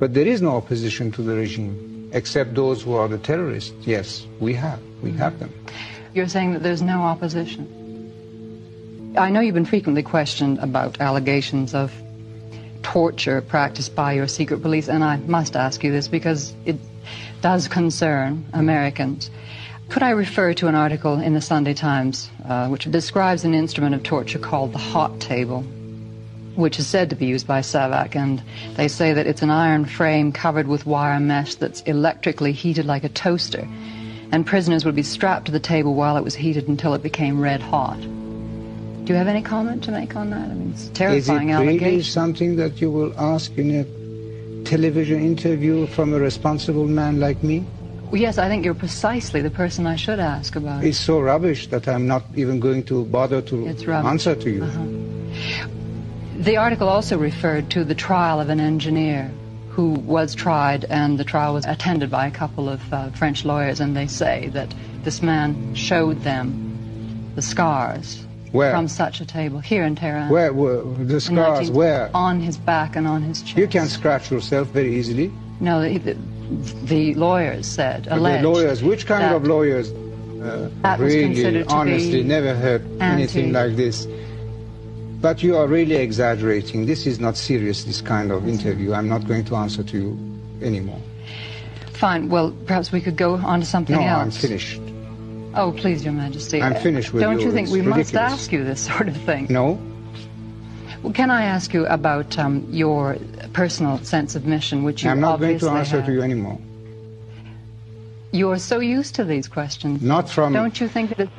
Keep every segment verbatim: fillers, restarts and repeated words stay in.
But there is no opposition to the regime, except those who are the terrorists. Yes, we have. We have them. You're saying that there's no opposition. I know you've been frequently questioned about allegations of torture practiced by your secret police, and I must ask you this because it does concern Americans. Could I refer to an article in the Sunday Times uh, which describes an instrument of torture called the hot table, which is said to be used by SAVAK, and they say that it's an iron frame covered with wire mesh that's electrically heated like a toaster, and prisoners would be strapped to the table while it was heated until it became red hot. Do you have any comment to make on that? I mean, it's terrifying allegation. Is it really something that you will ask in a television interview from a responsible man like me? Well, yes, I think you're precisely the person I should ask about it. It's so rubbish that I'm not even going to bother to answer to you. Uh-huh. The article also referred to the trial of an engineer who was tried, and the trial was attended by a couple of uh, French lawyers, and they say that this man showed them the scars. Where? From such a table, here in Tehran. Where were the scars? Where? On his back and on his chest. You can scratch yourself very easily. No, the, the, the lawyers said, alleged. The lawyers, which kind of lawyers? Uh, that was really, considered to honestly, be never heard anything like this. But you are really exaggerating. This is not serious, this kind of interview. I'm not going to answer to you anymore. Fine. Well, perhaps we could go on to something no, else. No, I'm finished. Oh, please, Your Majesty. I'm finished with Don't you. you think It's we ridiculous. must ask you this sort of thing? No. Well, can I ask you about um, your personal sense of mission, which you I'm not obviously going to answer have. to you anymore. You're so used to these questions. Not from... Don't you think that...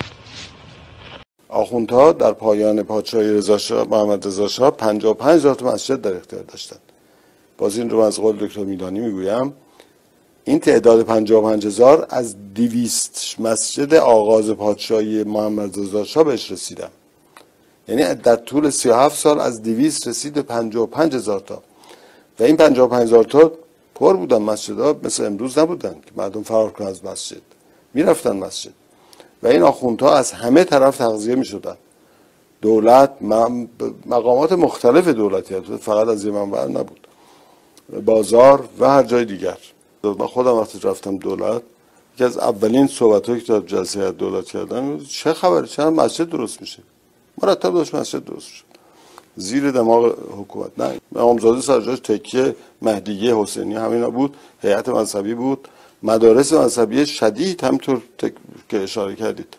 آخوندها در پایان پادشاهی رضا شاه محمد رضا شاه پنجاه و پنج هزار تا مسجد در اختیار داشتند. باز این رو از قول دکتر میدانی میگویم، این تعداد پنجاه و پنج هزار از دویست مسجد آغاز پادشاهی محمد رضا شاه بهش رسیدم. یعنی در طول سی و هفت سال از دویست رسید به پنجاه و پنج هزار تا، و این پنجاه و پنج هزار تا پر بودن. مسجدها مثل امروز نبودن که مردم فرار کنن از مسجد، میرفتن مسجد، و این آخوندها از همه طرف تغذیه میشدن. دولت، مقامات مختلف دولتی، فقط از یه منبع نبود، بازار و هر جای دیگر. من خودم وقتی رفتم دولت، یکی از اولین صحبت‌هایی که در جلسه دولت کردم، چه خبره، چرا مسجد درست میشه؟ مرتب داشت مسجد درست میشه زیر دماغ حکومت. نه، امامزاده سرجاش، تکیه، مهدیه، حسینی، همینا بود. هیئت مذهبی بود، مدارس مذهبی شدید، همطور که اشاره کردید.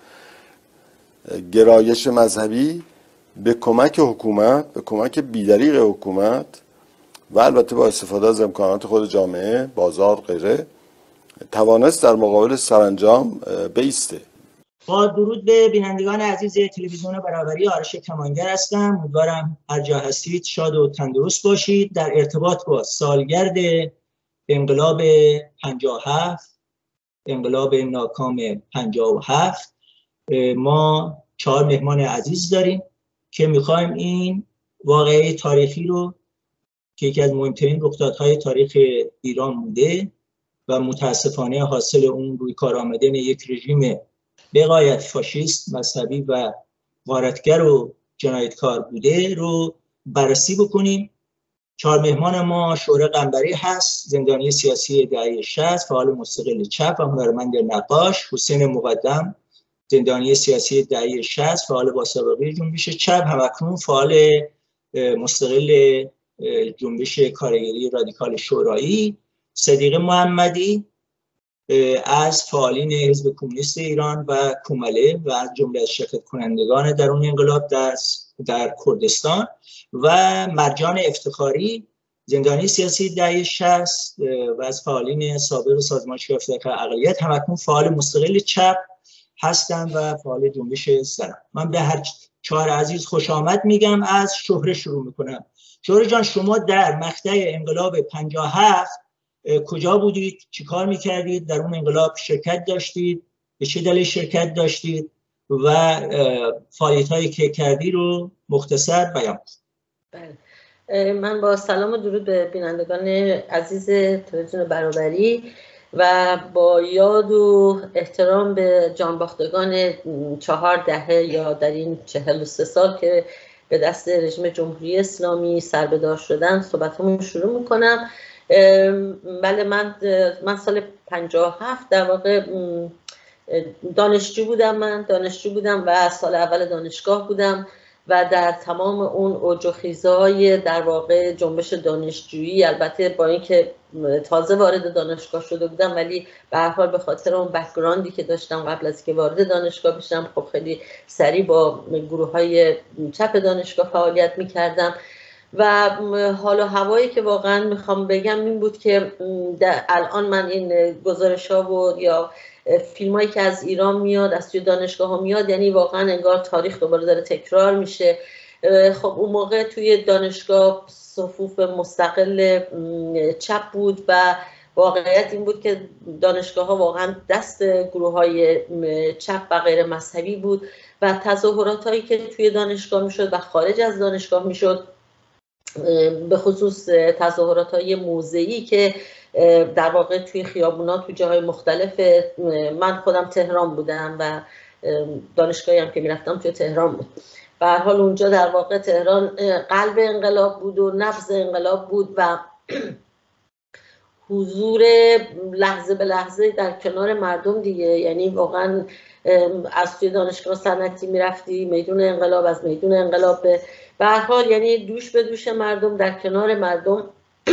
گرایش مذهبی به کمک حکومت، به کمک بیدریق حکومت و البته با استفاده از امکانات خود جامعه، بازار، غیره، توانست در مقابل سرانجام بایسته. با درود به بینندگان عزیز تلویزیون برابری، آرش کمانگر هستم. امیدوارم هر جا هستید شاد و تندرست باشید. در ارتباط با سالگرد انقلاب پنجاه و هفت، انقلاب ناکام پنجاه و هفت، ما چهار مهمان عزیز داریم که میخوایم این واقعه تاریخی رو که یکی از مهمترین رخدادهای تاریخ ایران بوده و متاسفانه حاصل اون روی کار آمدن یک رژیم به غایت فاشیست، مذهبی و غارتگر و جنایتکار بوده رو بررسی بکنیم. چهار مهمان ما: شهره قنبری هست، زندانی سیاسی دهه شصت، فعال مستقل چپ و هنرمند نقاش. حسین مقدم، زندانی سیاسی دهه شصت، فعال با سابقه جنبش چپ، همکنون فعال مستقل جنبش کارگری رادیکال شورایی. صدیق محمدی از فعالین حزب کمونیست ایران و کومله و از جمله از شرکت کنندگان در اون انقلاب در, در کردستان. و مرجان افتخاری، زندانی سیاسی دهه شصت و از فعالین سابق سازمان افتخار اقلیت، همکنون فعال مستقل چپ هستند و فعال جنبش زنان. من به هر چهار عزیز خوش آمد میگم. از شهره شروع میکنم. شهره جان، شما در مقطع انقلاب پنجاه و هفت کجا بودید؟ چی کار میکردید؟ در اون انقلاب شرکت داشتید؟ به چه دلیل شرکت داشتید؟ و فعالیت هایی که کردی رو مختصر بیان کنید. بله، من با سلام و درود به بینندگان عزیز تلویزیون برابری و با یاد و احترام به جانباختگان چهار دهه یا در این چهل و سه سال که به دست رژیم جمهوری اسلامی سربدار شدن صحبتمون شروع میکنم. بله من من سال پنجاه و هفت در واقع دانشجو بودم من دانشجو بودم و سال اول دانشگاه بودم و در تمام اون اوج و خیزهای در واقع جنبش دانشجویی، البته با اینکه تازه وارد دانشگاه شده بودم ولی به هر حال به خاطر اون بک‌گراندی که داشتم قبل از که وارد دانشگاه بشم خب خیلی سریع با گروه‌های چپ دانشگاه فعالیت می‌کردم و حال و هوایی که واقعا میخوام بگم این بود که الان من این گزارش‌ها و یا فیلمایی که از ایران میاد از توی دانشگاه ها میاد یعنی واقعا انگار تاریخ دوباره داره تکرار میشه. خب اون موقع توی دانشگاه صفوف مستقل چپ بود و واقعیت این بود که دانشگاه ها واقعا دست گروه های چپ و غیر مذهبی بود و تظاهرات هایی که توی دانشگاه میشد و خارج از دانشگاه میشد، به خصوص تظاهرات های موضعی که در واقع توی خیابونا توی جاهای مختلف، من خودم تهران بودم و دانشگاهی هم که میرفتم توی تهران بود. به هر حال اونجا در واقع تهران قلب انقلاب بود و نبض انقلاب بود و حضور لحظه به لحظه در کنار مردم دیگه، یعنی واقعا از توی دانشگاه صنعتی میرفتی میدون انقلاب، از میدون انقلاب به هر حال یعنی دوش به دوش مردم در کنار مردم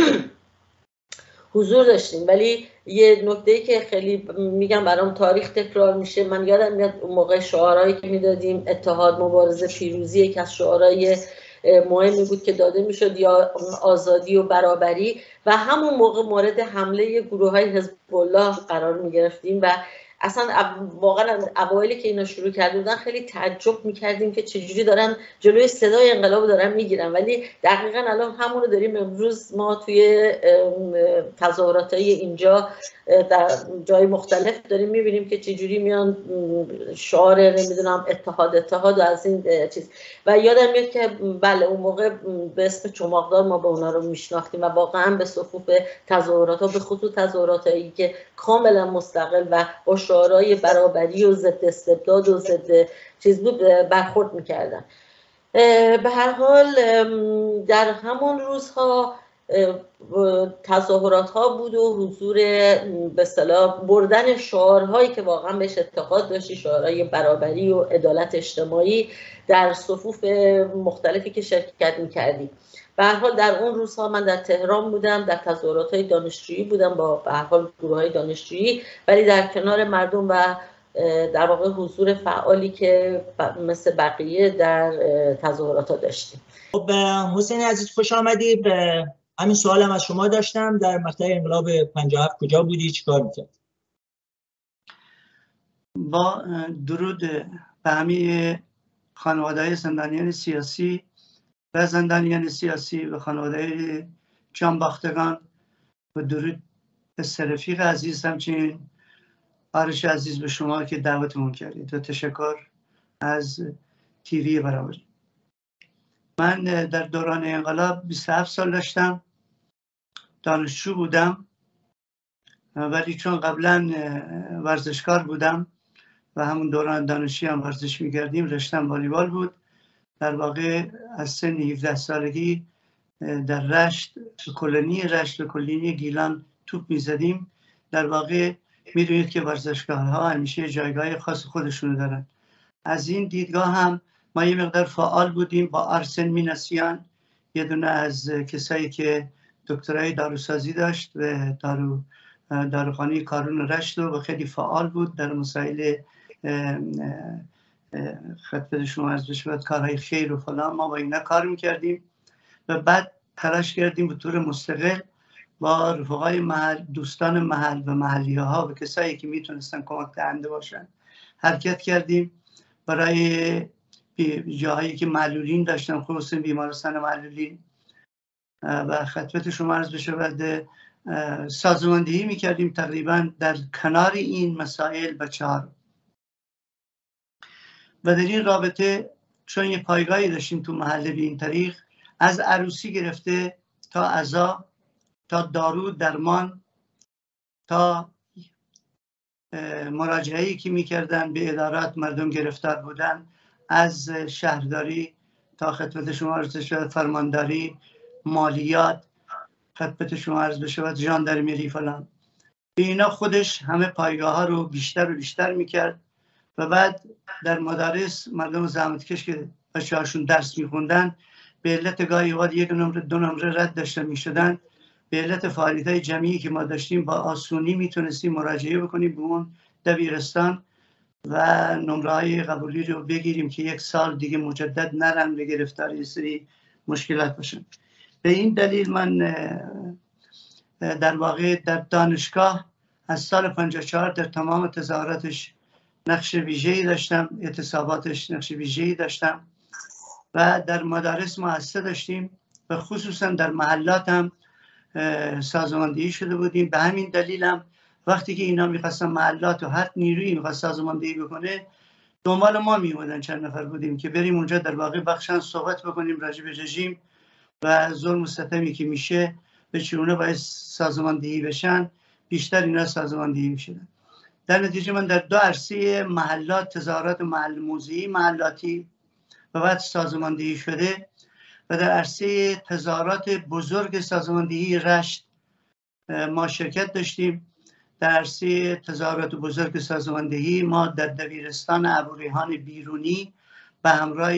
حضور داشتیم. ولی یه نکته‌ای که خیلی میگم برام تاریخ تکرار میشه، من یادم میاد اون موقع شعارهایی که میدادیم اتحاد، مبارزه، پیروزی، یکی از شعارهای مهمی بود که داده میشد، یا آزادی و برابری، و همون موقع مورد حمله گروه‌های حزب الله قرار میگرفتیم و اصلا واقعا اوایلی که اینا شروع کرده بودن خیلی تعجب میکردیم که چجوری دارن جلوی صدای انقلاب دارن میگیرن، ولی دقیقاً الان همون رو داریم امروز ما توی تظاهراتای اینجا در جای مختلف داریم میبینیم که چجوری میان شعار نمیدونم اتحاد اتحاد و از این چیز. و یادم میاد که بله اون موقع به اسم چماقدار ما به اونا رو میشناختیم و واقعا به صفوف تظاهرات ها، به خصوص تظاهراتایی که کاملا مستقل و با شعارهای برابری و ضد استبداد و ضد چیز بود برخورد میکردن. به هر حال در همون روزها تظاهرات ها بود و حضور به اصطلاح بردن شعارهایی که واقعا بهش اعتقاد داشتی، شعارهای برابری و عدالت اجتماعی در صفوف مختلفی که شرکت میکردیم. به هر حال در اون روزها من در تهران بودم، در تظاهرات های دانشجویی بودم با به هر حال گروه های دانشجویی، ولی در کنار مردم و در واقع حضور فعالی که مثل بقیه در تظاهرات ها داشتیم. خب حسین عزیز خوش آمدی. به همین سوالم از شما داشتم، در مقطع انقلاب پنجاه و هفت کجا بودی، چیکار می‌کردی؟ با درود به همه خانواده‌های زندانیان سیاسی و زندانیان سیاسی و خانواده جانباختگان و درود به رفیق عزیز، همچنین آرش عزیز به شما که دعوتمون کردید و تشکر از تیوی برابری. من در دوران انقلاب بیست و هفت سال داشتم، دانشجو بودم، ولی چون قبلا ورزشکار بودم و همون دوران دانشجویی هم ورزش می‌کردیم، رشتم والیبال بود. در واقع از سن هفده سالگی در رشت، کلونی رشت و کلونی گیلان توپ می‌زدیم. در واقع می‌دونید که ورزشگاه‌ها همیشه جایگاه خاص خودشونو دارن. از این دیدگاه هم ما یه مقدار فعال بودیم با آرسن میناسیان، یه دونه از کسایی که دکترای داروسازی داشت و دارو داروخانه کارون رشت و خیلی فعال بود در مسائل خدمت شما از بشود کارهای خیر و فلان. ما با اینا کار میکردیم و بعد تلاش کردیم به طور مستقل با رفقای محل، دوستان محل و محلیه ها و کسایی که میتونستن کمک دهنده باشن حرکت کردیم برای جاهایی که معلولین داشتن، خصوصا بیمارستان معلولین، و خدمت شما عرض بشود سازماندهی میکردیم تقریبا در کنار این مسائل بچه ها رو. و در این رابطه چون یه پایگاهی داشتیم تو محله به این طریق، از عروسی گرفته تا عزا تا دارو درمان تا مراجعه‌ای که میکردن به ادارات مردم گرفتار بودن، از شهرداری تا خدمت شما عرض شود فرمانداری، مالیات، خدمتشون عرض بشه و ژاندارمری فلان، اینا خودش همه پایگاه ها رو بیشتر و بیشتر میکرد و بعد در مدارس مردم زحمتکش که بچه هاشون درس میخوندن به علت گاهی اوقات یک نمره دو نمره رد داشتن میشدن، به علت فعالیت‌های جمعی که ما داشتیم با آسونی میتونستیم مراجعه بکنیم به اون دبیرستان و نمره های قبولی رو بگیریم که یک سال دیگه مجدد نرن به گرفتار یه سری مشکلات باشن. به این دلیل من در واقع در دانشگاه از سال پنجاه و چهار در تمام تظاهراتش نقش ویژه‌ای داشتم، اعتصاباتش نقش ویژه‌ای داشتم و در مدارس مؤسسه داشتیم و خصوصا در محلات هم سازماندهی شده بودیم. به همین دلیلم وقتی که اینا میخواستن محلات و هر نیرویی میخواست سازماندهی بکنه دنبال ما میومدن، چند نفر بودیم که بریم اونجا در واقع بخشن صحبت بکنیم راجع به رژیم و ظلم و ستمی که میشه به چونه باید سازماندهی بشن، بیشتر اینا سازماندهی میشدن. در نتیجه من در دو عرصه محلات تظاهرات محل موضعی محلاتی و بعد سازماندهی شده و در عرصه تظاهرات بزرگ سازماندهی رشت ما شرکت داشتیم. در عرصه تظاهرات بزرگ سازماندهی ما در دبیرستان ابوریحان بیرونی به همراه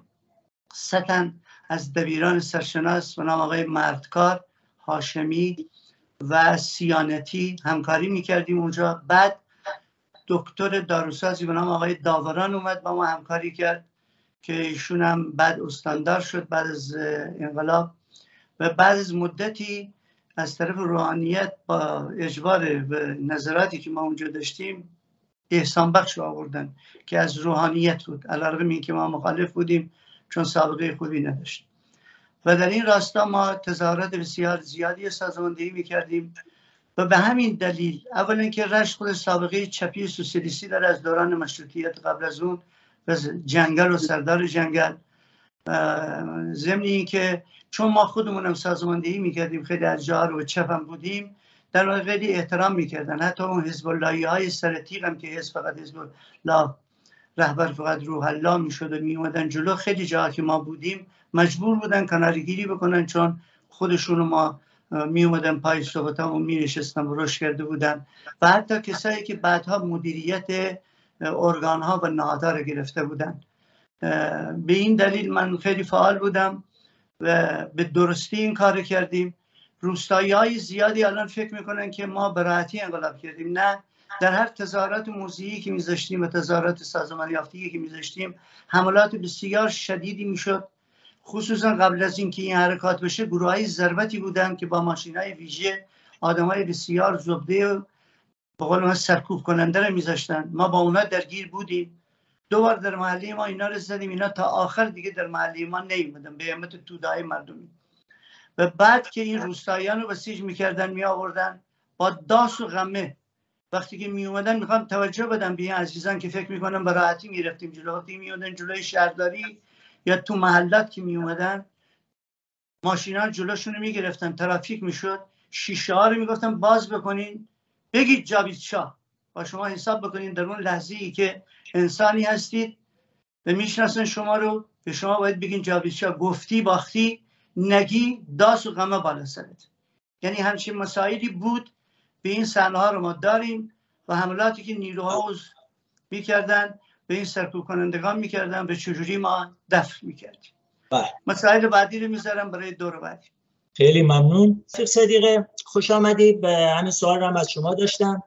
سه تن از دبیران سرشناس به نام آقای مردکار، هاشمی و سیانتی همکاری میکردیم اونجا. بعد دکتر داروسازی به نام آقای داوران اومد با ما همکاری کرد که ایشون هم بعد استاندار شد بعد از انقلاب و بعد از مدتی از طرف روحانیت با اجبار و نظراتی که ما اونجا داشتیم احسان بخش آوردن که از روحانیت بود، علیرغم اینکه ما مخالف بودیم چون سابقه خوبی نداشت. و در این راستا ما تظاهرات بسیار زیادی سازماندهی میکردیم و به همین دلیل اولا که رشت خود سابقه چپی سوسیالیستی داره از دوران مشروطیت قبل از اون و جنگل و سردار جنگل، ضمن این که چون ما خودمونم سازماندهی میکردیم خیلی از جاها رو چپ هم بودیم در واقع خیلی احترام میکردن. حتی اون حزب اللهی های سر تیغ هم که حزب فقط حزب الله رهبر فقط روح الله میشد و میومدن جلو، خیلی جاها که ما بودیم مجبور بودن کنارگیری بکنن چون خودشون ما میومدن پای صحبت هم و می نشستن و رشد کرده بودن و حتی کسایی که بعدها مدیریت ارگان ها و نهادها رو گرفته بودن. به این دلیل من خیلی فعال بودم و به درستی این کار کردیم. روستایی های زیادی الان فکر میکنن که ما به راحتی انقلاب کردیم، نه. در هر تظاهرات موضعی که میذاشتیم و تظاهرات سازمان یافتگی که میذاشتیم حملات بسیار شدیدی میشد، خصوصا قبل از اینکه این حرکات بشه گروه‌های ضربتی بودن که با ماشین‌های ویژه آدم‌های بسیار زبده و به قول ما سرکوب کننده رو میذاشتن. ما با اونا درگیر بودیم، دو بار در محله ما اینا رو زدیم، اینا تا آخر دیگه در محله ما نیومدن به همت تودهای مردمی. و بعد که این روستاییان رو بسیج میکردن می آوردن با داس و غمه، وقتی که می اومدن میخوام توجه بدم به این عزیزان که فکر میکنن به راحتی میرفتیم جلو، وقتی می اومدن جلوی شهرداری یا تو محلات که می اومدن ماشینا جلوشون رو میگرفتن، ترافیک میشد، شیشه ها رو میگفتن باز بکنین بگید جاوید شاه، با شما حساب بکنین در اون لحظه ای که انسانی هستید و میشناسن شما رو، به شما باید بگین جاوید شاه، گفتی باختی نگی داس و غمه بالا سرت. یعنی همچین مسائلی بود. به این صحنه ها رو ما داریم و حملاتی که نیروها میکردن به این سرکوب کنندگان میکردن به چجوری ما دفع میکردیم. مسائل بعدی رو میذارم برای دور بعدی. خیلی ممنون. شیخ صدیقه خوش آمدید. به همین سوال رو هم از شما داشتم.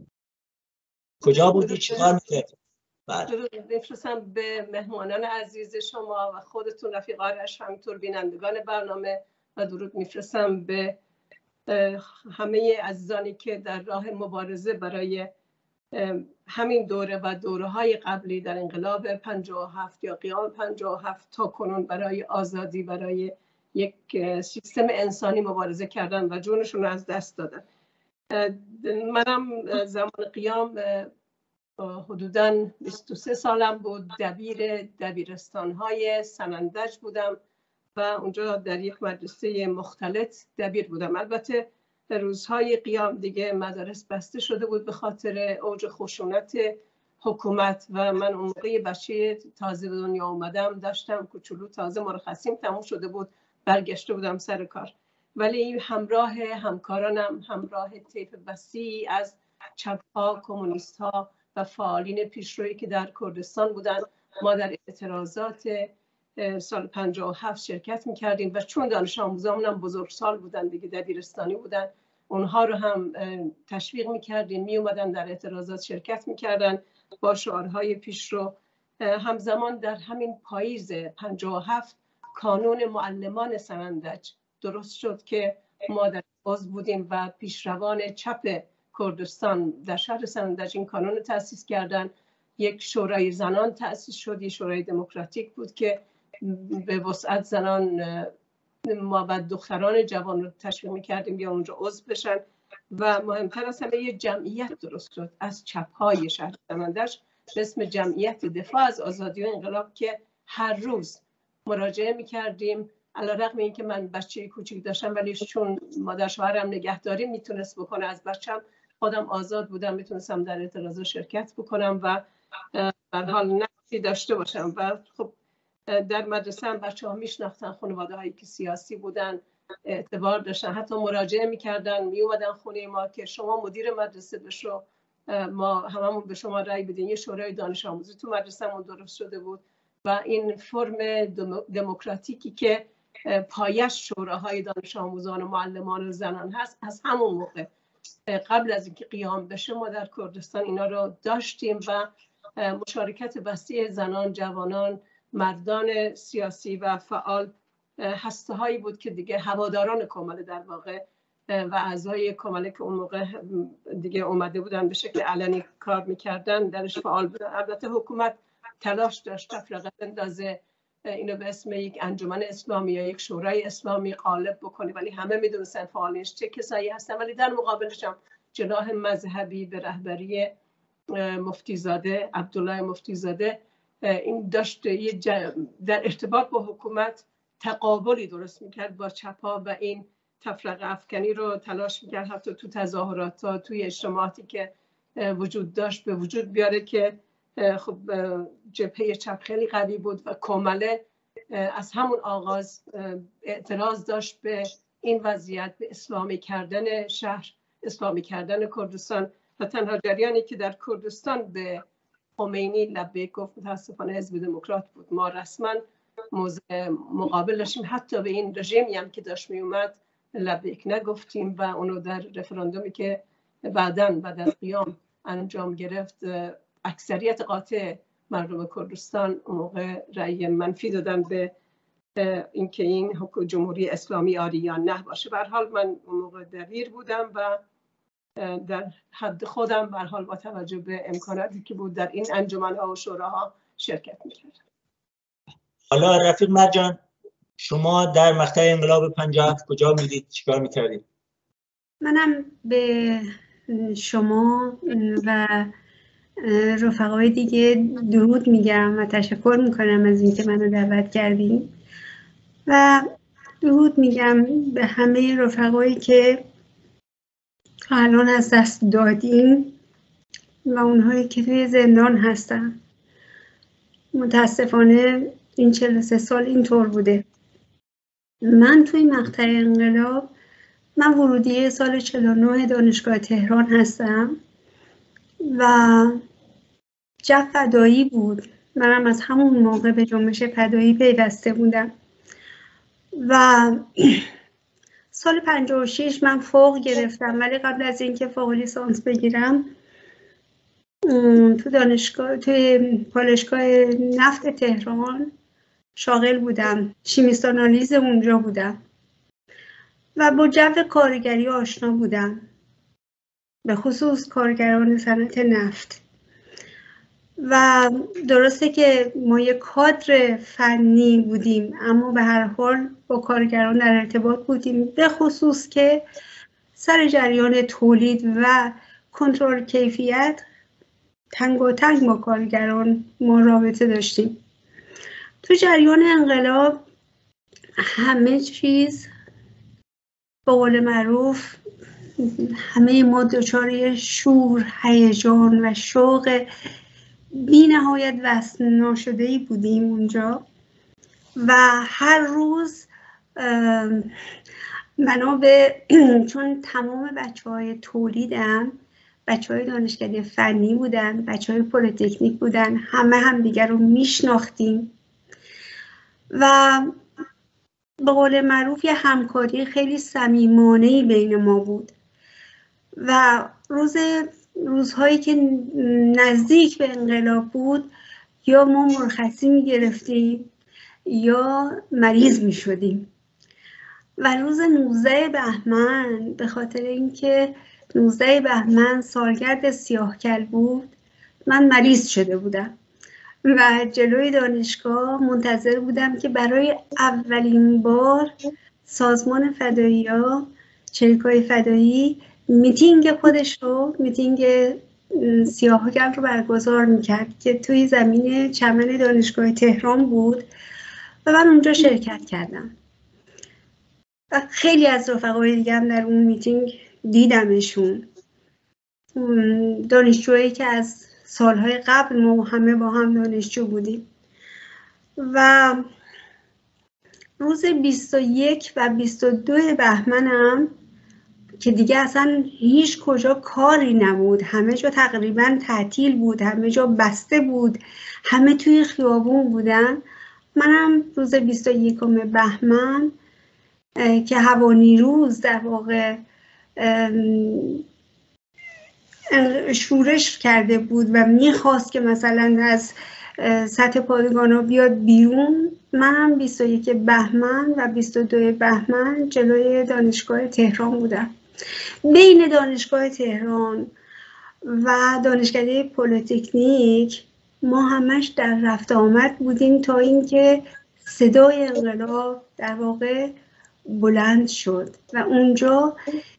کجا بودید؟ چیکار میکردید؟ درود میفرستم به مهمانان عزیز شما و خودتون رفیقانش، همینطور بینندگان برنامه، و درود میفرستم به همه عزیزانی که در راه مبارزه برای همین دوره و دوره های قبلی در انقلاب پنجاه و هفت یا قیام پنجاه و هفت تا کنون برای آزادی، برای یک سیستم انسانی مبارزه کردن و جونشون رو از دست دادن. منم زمان قیام حدوداً بیست و سه سالم بود، دبیر دبیرستان‌های سنندج بودم و اونجا در یک مدرسه مختلط دبیر بودم. البته در روزهای قیام دیگه مدارس بسته شده بود به خاطر اوج خشونت حکومت و من اون موقع بچه تازه به دنیا اومدم، داشتم کوچولو تازه مرخصیم تموم شده بود، برگشته بودم سر کار. ولی همراه همکارانم، همراه طیف وسیعی از چپ‌ها، کمونیست‌ها و فعالین پیشرویی که در کردستان بودن، ما در اعتراضات سال پنجاه و هفت شرکت می‌کردیم و چون دانش آموزامون هم بزرگسال بودن دیگه، دبیرستانی بودن، اونها رو هم تشویق می‌کردیم، می‌اومدن در اعتراضات شرکت می‌کردن با شعارهای پیشرو. همزمان در همین پاییز پنجاه و هفت کانون معلمان سنندج درست شد که ما در عضو بودیم و پیشروان چپ کردستان در شهر سنندج این کانون رو تأسیس کردن. یک شورای زنان تأسیس شد، یک شورای دموکراتیک بود که به وسعت زنان ما و دختران جوان رو تشویق می‌کردیم یا اونجا عضو بشن و مهمتر از همه یک جمعیت درست شد از چپ‌های شهر سنندج به اسم جمعیت دفاع از آزادی و انقلاب که هر روز مراجعه می‌کردیم. علیرغم اینکه من بچه کوچیک داشتم ولی چون مادر شوهرم نگهداری میتونست بکنه از بچم، خودم آزاد بودم، میتونستم در اعتراضات شرکت بکنم و در حال نفسی داشته باشم. و خب در مدرسه هم بچه ها میشناختن خانواده هایی که سیاسی بودن، اعتبار داشتن، حتی مراجعه میکردن، میومدن خونه ما که شما مدیر مدرسه بشو، ما هممون به شما رأی بدین. یه شورای دانش آموزی تو مدرسه‌مون درست شده بود و این فرم دموکراتیکی که پایش شوراهای دانش آموزان و معلمان و زنان هست، از همون موقع قبل از اینکه قیام بشه ما در کردستان اینا رو داشتیم و مشارکت وسیع زنان، جوانان، مردان سیاسی و فعال هسته هایی بود که دیگه هواداران کماله در واقع و اعضای کماله که اون موقع دیگه اومده بودن به شکل علنی کار میکردن درش فعال بودن. البته حکومت تلاش داشت تفرقه اندازه اینو به اسم یک انجمن اسلامی یا یک شورای اسلامی غالب بکنه، ولی همه میدونستن فعالینش چه کسایی هستن. ولی در مقابلش هم جناح مذهبی به رهبری مفتیزاده، عبدالله مفتیزاده، این داشت در ارتباط با حکومت تقابلی درست میکرد با چپا و این تفرقه افکنی رو تلاش میکرد حتی تو تظاهرات ها، توی اجتماعاتی که وجود داشت به وجود بیاره که خب جبهه چپ خیلی قوی بود و کماله از همون آغاز اعتراض داشت به این وضعیت، به اسلامی کردن شهر، اسلامی کردن کردستان. و تنها جریانی که در کردستان به خمینی لبیک گفت متاسفانه حزب دموکرات بود. ما رسما مقابل داشتیم، حتی به این رژیمی هم که داشت می اومد لبیک نگفتیم و اونو در رفراندومی که بعداً بعد از قیام انجام گرفت اکثریت قاطع مردم کردستان اون موقع رأی منفی دادن به اینکه این حکومت جمهوری اسلامی آری یا نه باشه. به هر حال من اون موقع دبیر بودم و در حد خودم به هر حال با توجه به امکاناتی که بود در این انجمن‌ها و شوراها شرکت می‌کردم. حالا رفیق مرجان، شما در مقطع انقلاب پنجاه و هفت کجا می‌دید، چیکار می‌کردید؟ منم به شما و رفقای دیگه درود میگم و تشکر میکنم از اینکه منو دعوت کردین و درود میگم به همه رفقایی که الان از دست دادیم و اونهایی که توی زندان هستن. متاسفانه این چهل و سه سال اینطور بوده. من توی مقطع انقلاب، من ورودی سال چهل و نه دانشگاه تهران هستم و جو فدایی بود. منم از همون موقع به جنبش فدایی پیوسته بودم و سال پنجاه و شش من فوق گرفتم، ولی قبل از اینکه فوق لیسانس بگیرم تو دانشگاه توی پالایشگاه نفت تهران شاغل بودم، شیمیست آنالیز اونجا بودم و با جو کارگری آشنا بودم، به خصوص کارگران صنعت نفت. و درسته که ما یک کادر فنی بودیم اما به هر حال با کارگران در ارتباط بودیم، به خصوص که سر جریان تولید و کنترل کیفیت تنگ و تنگ با کارگران ما رابطه داشتیم. تو جریان انقلاب همه چیز به قول معروف همه ما دچار شور، هیجان و شوق بی نهایت وصل ناشده‌ای بودیم اونجا و هر روز بنا به چون تمام بچه های تولیدم بچه های دانشکده فنی بودن، بچه های پلیتکنیک بودن، همه هم دیگر رو میشناختیم و به قول معروف یه همکاری خیلی صمیمانه‌ای بین ما بود و روز روزهایی که نزدیک به انقلاب بود یا ما مرخصی می گرفتیم یا مریض می شدیم و روز نوزده بهمن به خاطر اینکه نوزده بهمن سالگرد سیاهکل بود من مریض شده بودم و جلوی دانشگاه منتظر بودم که برای اولین بار سازمان فدایی‌ها چریک‌های فدایی میتینگ خودش رو میتینگ سیاهکل رو برگزار میکرد که توی زمین چمن دانشگاه تهران بود و من اونجا شرکت کردم و خیلی از رفقای دیگه هم در اون میتینگ دیدمشون، دانشجوهایی که از سالهای قبل ما همه با هم دانشجو بودیم و روز بیست و یک و بیست و دو بهمنم که دیگه اصلا هیچ کجا کاری نبود، همه جا تقریبا تعطیل بود، همه جا بسته بود، همه توی خیابون بودن. منم روز بیست و یکم بهمن که هوا نیروز در واقع شورش کرده بود و میخواست که مثلا از سطح پادگان ها بیاد بیرون، منم بیست و یک بهمن و بیست و دو بهمن جلوی دانشگاه تهران بودم. بین دانشگاه تهران و دانشکده پلیتکنیک ما همش در رفت آمد بودیم تا اینکه صدای انقلاب در واقع بلند شد و اونجا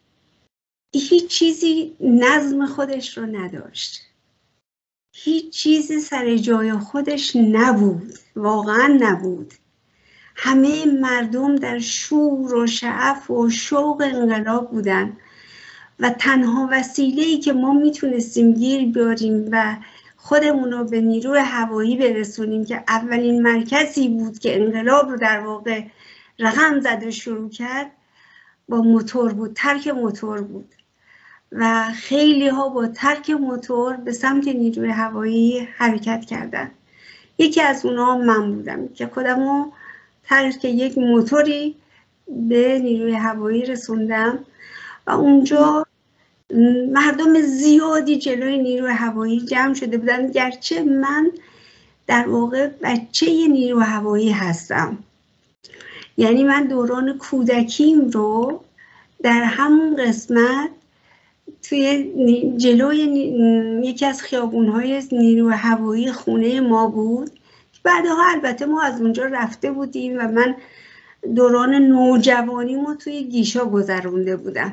هیچ چیزی نظم خودش رو نداشت، هیچ چیزی سر جای خودش نبود، واقعا نبود. همه مردم در شور و شعف و شوق انقلاب بودن و تنها وسیله‌ای که ما میتونستیم گیر بیاریم و خودمون رو به نیروی هوایی برسونیم که اولین مرکزی بود که انقلاب رو در واقع رقم زد و شروع کرد، با موتور بود، ترک موتور بود و خیلی ها با ترک موتور به سمت نیروی هوایی حرکت کردن. یکی از اونها من بودم که خودمو ترک یک موتوری به نیروی هوایی رسوندم و اونجا مردم زیادی جلوی نیروی هوایی جمع شده بودن، گرچه من در واقع بچه نیروی هوایی هستم. یعنی من دوران کودکیم رو در همون قسمت توی جلوی یکی از خیابون‌های نیروی هوایی خونه ما بود. بعدها البته ما از اونجا رفته بودیم و من دوران نوجوانیمو توی گیشا گذرونده بودم،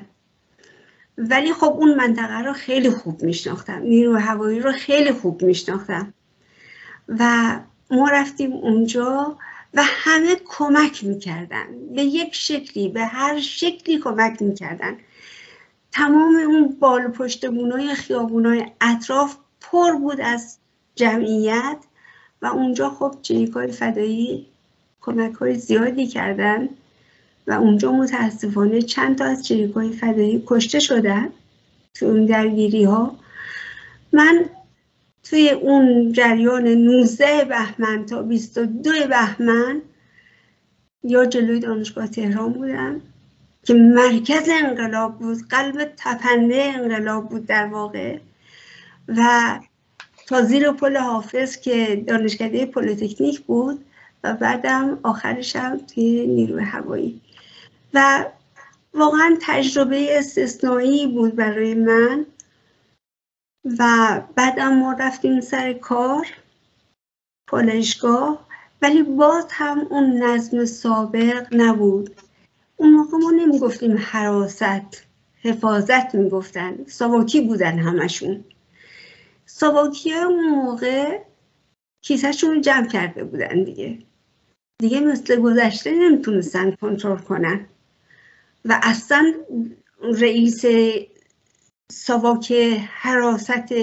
ولی خب اون منطقه رو خیلی خوب میشناختم، نیروی هوایی رو خیلی خوب میشناختم و ما رفتیم اونجا و همه کمک میکردن، به یک شکلی، به هر شکلی کمک میکردن. تمام اون بال و پشتمونای خیابونای اطراف پر بود از جمعیت و اونجا خب چریک‌های فدایی کمک‌های زیادی کردن و اونجا متاسفانه چند تا از چریک‌های فدایی کشته شدن تو اون درگیری ها. من توی اون جریان نوزده بهمن تا بیست و دو بهمن یا جلوی دانشگاه تهران بودم که مرکز انقلاب بود، قلب تپنده انقلاب بود در واقع، و تا زیر پل حافظ که دانشکده پلیتکنیک بود و بعدم آخرش هم توی نیروی هوایی. و واقعا تجربه استثنایی بود برای من. و بعدم ما رفتیم سر کار پالایشگاه، ولی باز هم اون نظم سابق نبود. اون موقع ما نمیگفتیم حراست، حفاظت میگفتن، ساواکی بودن همشون. ساواکی ها اون موقع کیسهشون رو جمع کرده بودن دیگه دیگه مثل گذشته نمیتونستن کنترل کنن و اصلا رئیس ساواک حراست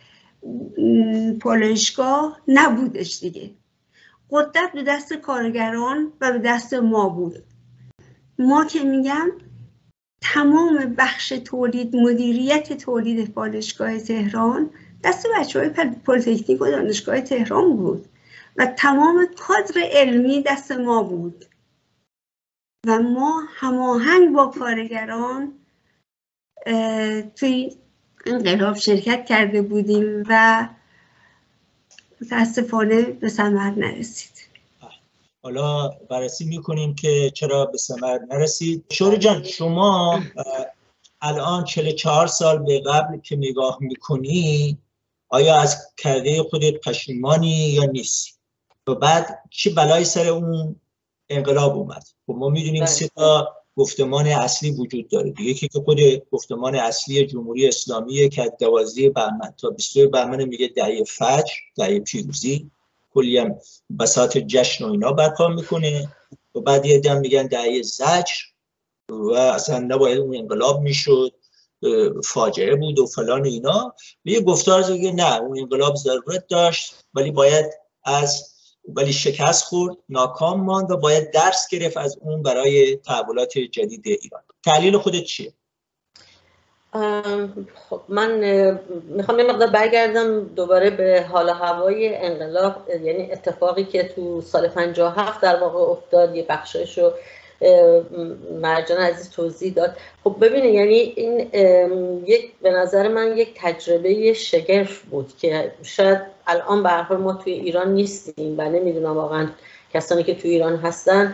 پالایشگاه نبودش دیگه. قدرت به دست کارگران و به دست ما بود. ما که میگم تمام بخش تولید، مدیریت تولید بالشگاه تهران دست بچه های پلی‌تکنیک و دانشگاه تهران بود و تمام کادر علمی دست ما بود و ما هماهنگ با کارگران توی انقلاب شرکت کرده بودیم و متاسفانه به ثمر نرسید. حالا بررسی میکنیم که چرا به ثمر نرسید. شوری جان، شما الان چهل و چهار سال به قبل که نگاه میکنی، آیا از کرده خودت پشیمانی یا نیستی؟ و بعد چه بلایی سر اون انقلاب اومد؟ خب ما میدونیم سه تا گفتمان اصلی وجود داره. یکی که خود گفتمان اصلی جمهوری اسلامیه که دوازده بهمن تا بیست بهمن میگه دهه فجر، دهه پیروزی، کلی هم بساط جشن و اینا برپا میکنه و بعد یه دم میگن دهه زجر و اصلا نباید اون انقلاب میشد، فاجعه بود و فلان اینا. و یه گفتار دیگه نه، اون انقلاب ضرورت داشت ولی باید از ولی شکست خورد، ناکام ماند و باید درس گرفت از اون برای تحولات جدید ایران. تحلیل خودت چیه؟ خب من میخوام یه مقدار برگردم دوباره به حال و هوای انقلاب، یعنی اتفاقی که تو سال پنجاه و هفت در واقع افتاد. یه بخشایشو مرجان عزیز توضیح داد. خب ببینید، یعنی این یک به نظر من یک تجربه شگرف بود که شاید الان به هر حال ما توی ایران نیستیم و نمیدونم واقعا کسانی که توی ایران هستن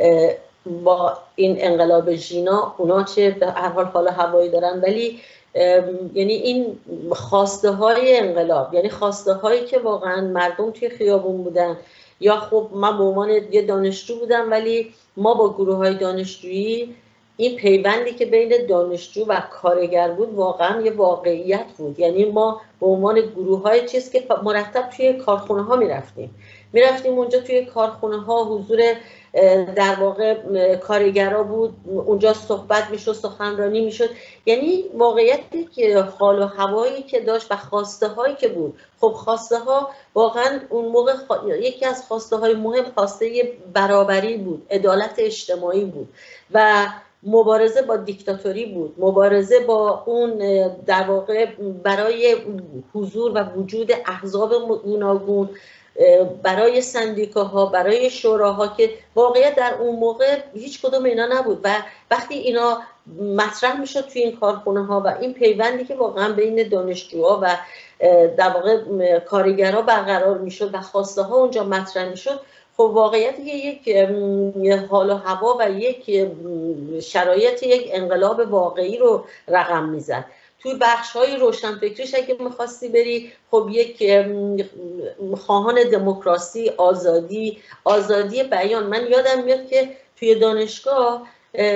با این انقلاب ژینا اونا چه به هر حال حال هوایی دارن، ولی یعنی این خواسته های انقلاب، یعنی خواسته هایی که واقعا مردم توی خیابون بودن، یا خب من به عنوان یه دانشجو بودم ولی ما با گروه های دانشجویی این پیوندی که بین دانشجو و کارگر بود واقعا یه واقعیت بود. یعنی ما به عنوان گروه های چیز که مرتب توی کارخونه ها میرفتیم میرفتیم اونجا توی کارخونه ها حضور در واقع کارگرها بود، اونجا صحبت میشد، سخنرانی میشد. یعنی واقعیتی که حال و هوایی که داشت و خواسته هایی که بود، خب خواسته ها واقعا اون موقع خوا... یکی از خواسته های مهم خواسته برابری بود، عدالت اجتماعی بود و مبارزه با دیکتاتوری بود، مبارزه با اون در واقع برای حضور و وجود احزاب گوناگون، برای سندیکاها، برای شوراها که واقعا در اون موقع هیچ کدوم اینا نبود و وقتی اینا مطرح میشد توی این کارخونه ها و این پیوندی که واقعا بین دانشجوها و در واقع کارگرها برقرار میشد و خواسته ها اونجا مطرح میشد، خب واقعیت یک حال و هوا و یک شرایط یک انقلاب واقعی رو رقم میزد. توی بخش‌های روشنفکریش اگه می‌خواستی بری، خب یک خواهان دموکراسی، آزادی، آزادی بیان. من یادم میاد که توی دانشگاه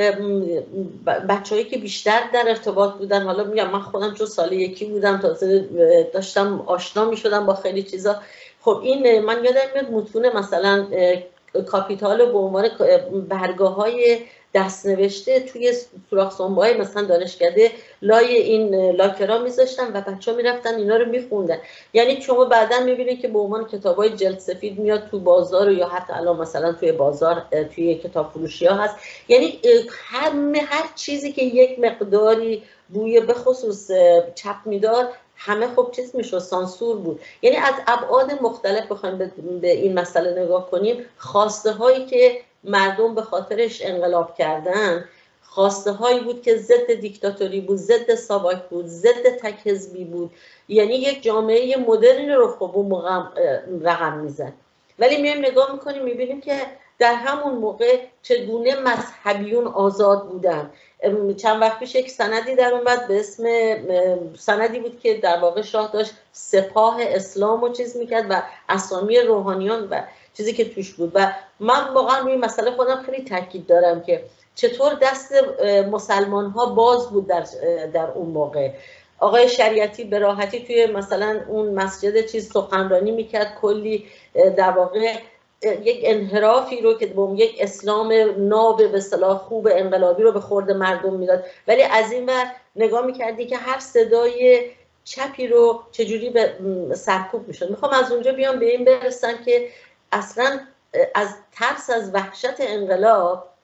بچه‌هایی که بیشتر در ارتباط بودن، حالا میگم من خودم چون سال یکی بودم تازه داشتم آشنا می‌شدم با خیلی چیزا. خب این من یادم میاد متون مثلا کاپیتال به عنوان برگاه‌های دستنوشته توی سوراخ سنبه‌های مثلا دانشکده لای این لاکرها میذاشتن و بچه‌ها میرفتن اینا رو میخوندن. یعنی شما بعداً میبینید که به عنوان کتابای جلد سفید میاد تو بازار یا حتی الان مثلا توی بازار توی کتاب فروشی‌ها هست. یعنی همه هر چیزی که یک مقداری بوی به خصوص چپ میداد همه خب چیز میشد، سانسور بود. یعنی از ابعاد مختلف بخوایم به این مسئله نگاه کنیم، خواسته هایی که مردم به خاطرش انقلاب کردن خواسته هایی بود که ضد دیکتاتوری بود، ضد ساواک بود، ضد تک حزبی بود. یعنی یک جامعه مدرن رو خب اون موقع رقم میزد. ولی میایم نگاه میکنیم میبینیم که در همون موقع چگونه مذهبیون آزاد بودن. چند وقت پیش یک سندی در اومد به اسم سندی بود که در واقع شاه داشت سپاه اسلام رو چیز میکرد و اسامی روحانیان و چیزی که توش بود و من واقعا روی مسئله خودم خیلی تاکید دارم که چطور دست مسلمان ها باز بود در, در اون موقع. آقای شریعتی به راحتی توی مثلا اون مسجد چیز سخنرانی میکرد، کلی در واقع یک انحرافی رو که با یک اسلام ناب به اصطلاح خوب انقلابی رو به خورد مردم میداد، ولی از این ور نگاه میکردی که هر صدای چپی رو چجوری به سرکوب میشد. میخوام از اونجا بیام به این برسم که اصلا از ترس از وحشت انقلاب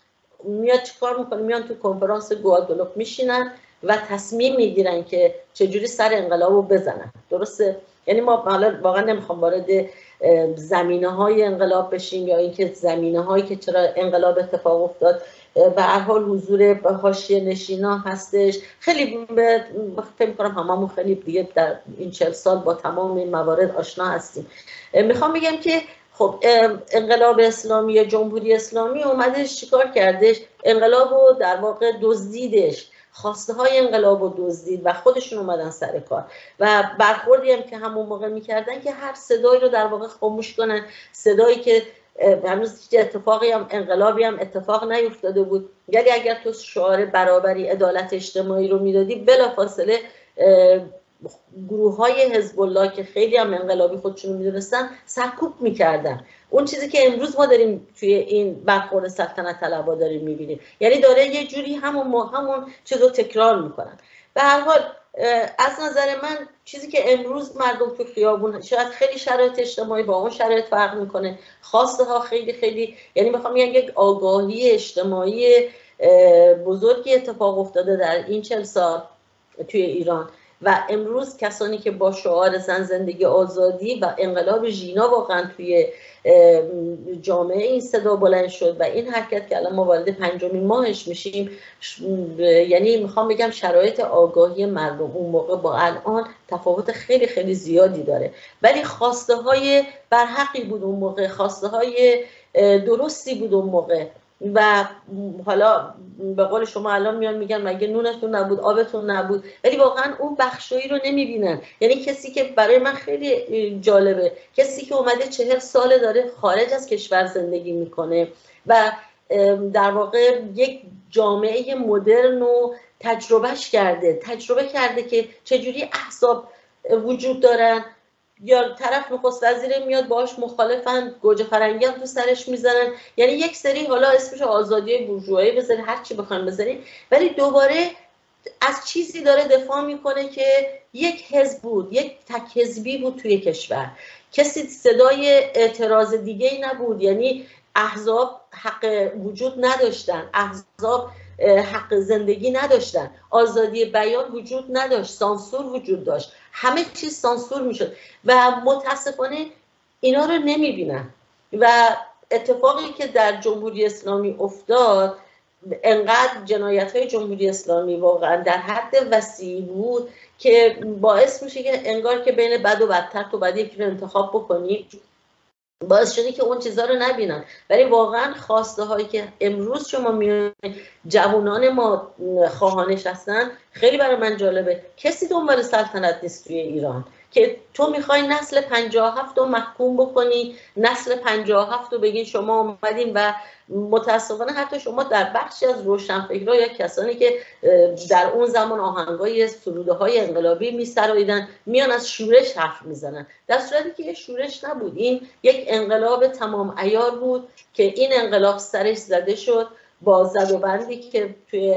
میاد چیکار میکنه؟ میان تو کنفرانس گوادلوپ میشینن و تصمیم میگیرن که چجوری سر انقلابو بزنن. درسته؟ یعنی ما حالا واقعا نمیخوام وارد زمینه های انقلاب بشیم یا اینکه زمینه هایی که چرا انقلاب اتفاق افتاد. به هر حال حضور حاشیه نشینا هستش. خیلی فکر می‌کنم هممون خیلی دیگه در این چهل سال با تمام این موارد آشنا هستیم. میخوام بگم که خب انقلاب اسلامی یا جمهوری اسلامی اومدش چیکار کردش؟ انقلابو در واقع دزدیدش، خواسته های انقلاب رو دزدید و خودشون اومدن سر کار و برخوردی هم که همون موقع میکردن که هر صدایی رو در واقع خاموش کنن، صدایی که هنوز اتفاقی هم انقلابی هم اتفاق نیفتاده بود. یعنی اگر تو شعار برابری، عدالت اجتماعی رو میدادی، بلافاصله گروه های حزب الله که خیلی هم انقلابی خودشون رو میدونستن سرکوب میکردن. اون چیزی که امروز ما داریم توی این برخورد سلطنت طلبها داریم میبینیم، یعنی داره یه جوری همون همون چیزو تکرار میکنن. به هر حال از نظر من چیزی که امروز مردم تو خیابون، شاید خیلی شرایط اجتماعی با اون شرایط فرق میکنه، خواسته ها خیلی خیلی، یعنی میخوام بگم یک آگاهی اجتماعی بزرگی اتفاق افتاده در این چهل سال توی ایران و امروز کسانی که با شعار زن زندگی آزادی و انقلاب ژینا واقعا توی جامعه این صدا بلند شد و این حرکت که الان ما وارد پنجمین ماهش میشیم، یعنی میخوام بگم شرایط آگاهی مردم اون موقع با الان تفاوت خیلی خیلی زیادی داره، ولی خواسته های برحقی بود اون موقع، خواسته های درستی بود اون موقع. و حالا به قول شما الان میان میگن مگه نونتون نبود، آبتون نبود، ولی واقعا اون بخشایی رو نمیبینن. یعنی کسی که برای من خیلی جالبه، کسی که اومده چهل ساله داره خارج از کشور زندگی میکنه و در واقع یک جامعه مدرن رو تجربهش کرده، تجربه کرده که چجوری احزاب وجود دارن، یا طرف نخست وزیر میاد باهاش مخالفن، گوجه فرنگی هم تو سرش میزنن، یعنی یک سری حالا اسمش آزادی بورژوایی بزنید، هر چی بخواید بزنید، ولی دوباره از چیزی داره دفاع میکنه که یک حزب بود، یک تک حزبی بود توی کشور، کسی صدای اعتراض دیگه ای نبود. یعنی احزاب حق وجود نداشتن، احزاب حق زندگی نداشتن، آزادی بیان وجود نداشت، سانسور وجود داشت، همه چیز سانسور میشد و متاسفانه اینا رو نمیبینن. و اتفاقی که در جمهوری اسلامی افتاد، انقدر جنایت های جمهوری اسلامی واقعا در حد وسیعی بود که باعث میشه که انگار که بین بد و بدتر تو باید یکی رو انتخاب بکنی، باعث شده که اون چیزها رو نبینن. ولی واقعا خواسته هایی که امروز شما میبینید جوانان ما خواهانش هستن، خیلی برای من جالبه. کسی دنبال سلطنت نیست توی ایران که تو میخوای نسل پنجاه و هفت رو محکوم بکنی، نسل پنجاه و هفت رو بگین شما اومدین و متاسفانه حتی شما در بخشی از روشنفکرها یا کسانی که در اون زمان آهنگای سروده های انقلابی میسراییدن میان از شورش حرف میزنن، در صورتی که یه شورش نبود، این یک انقلاب تمام عیار بود که این انقلاب سرش زده شد با زد و بندی که توی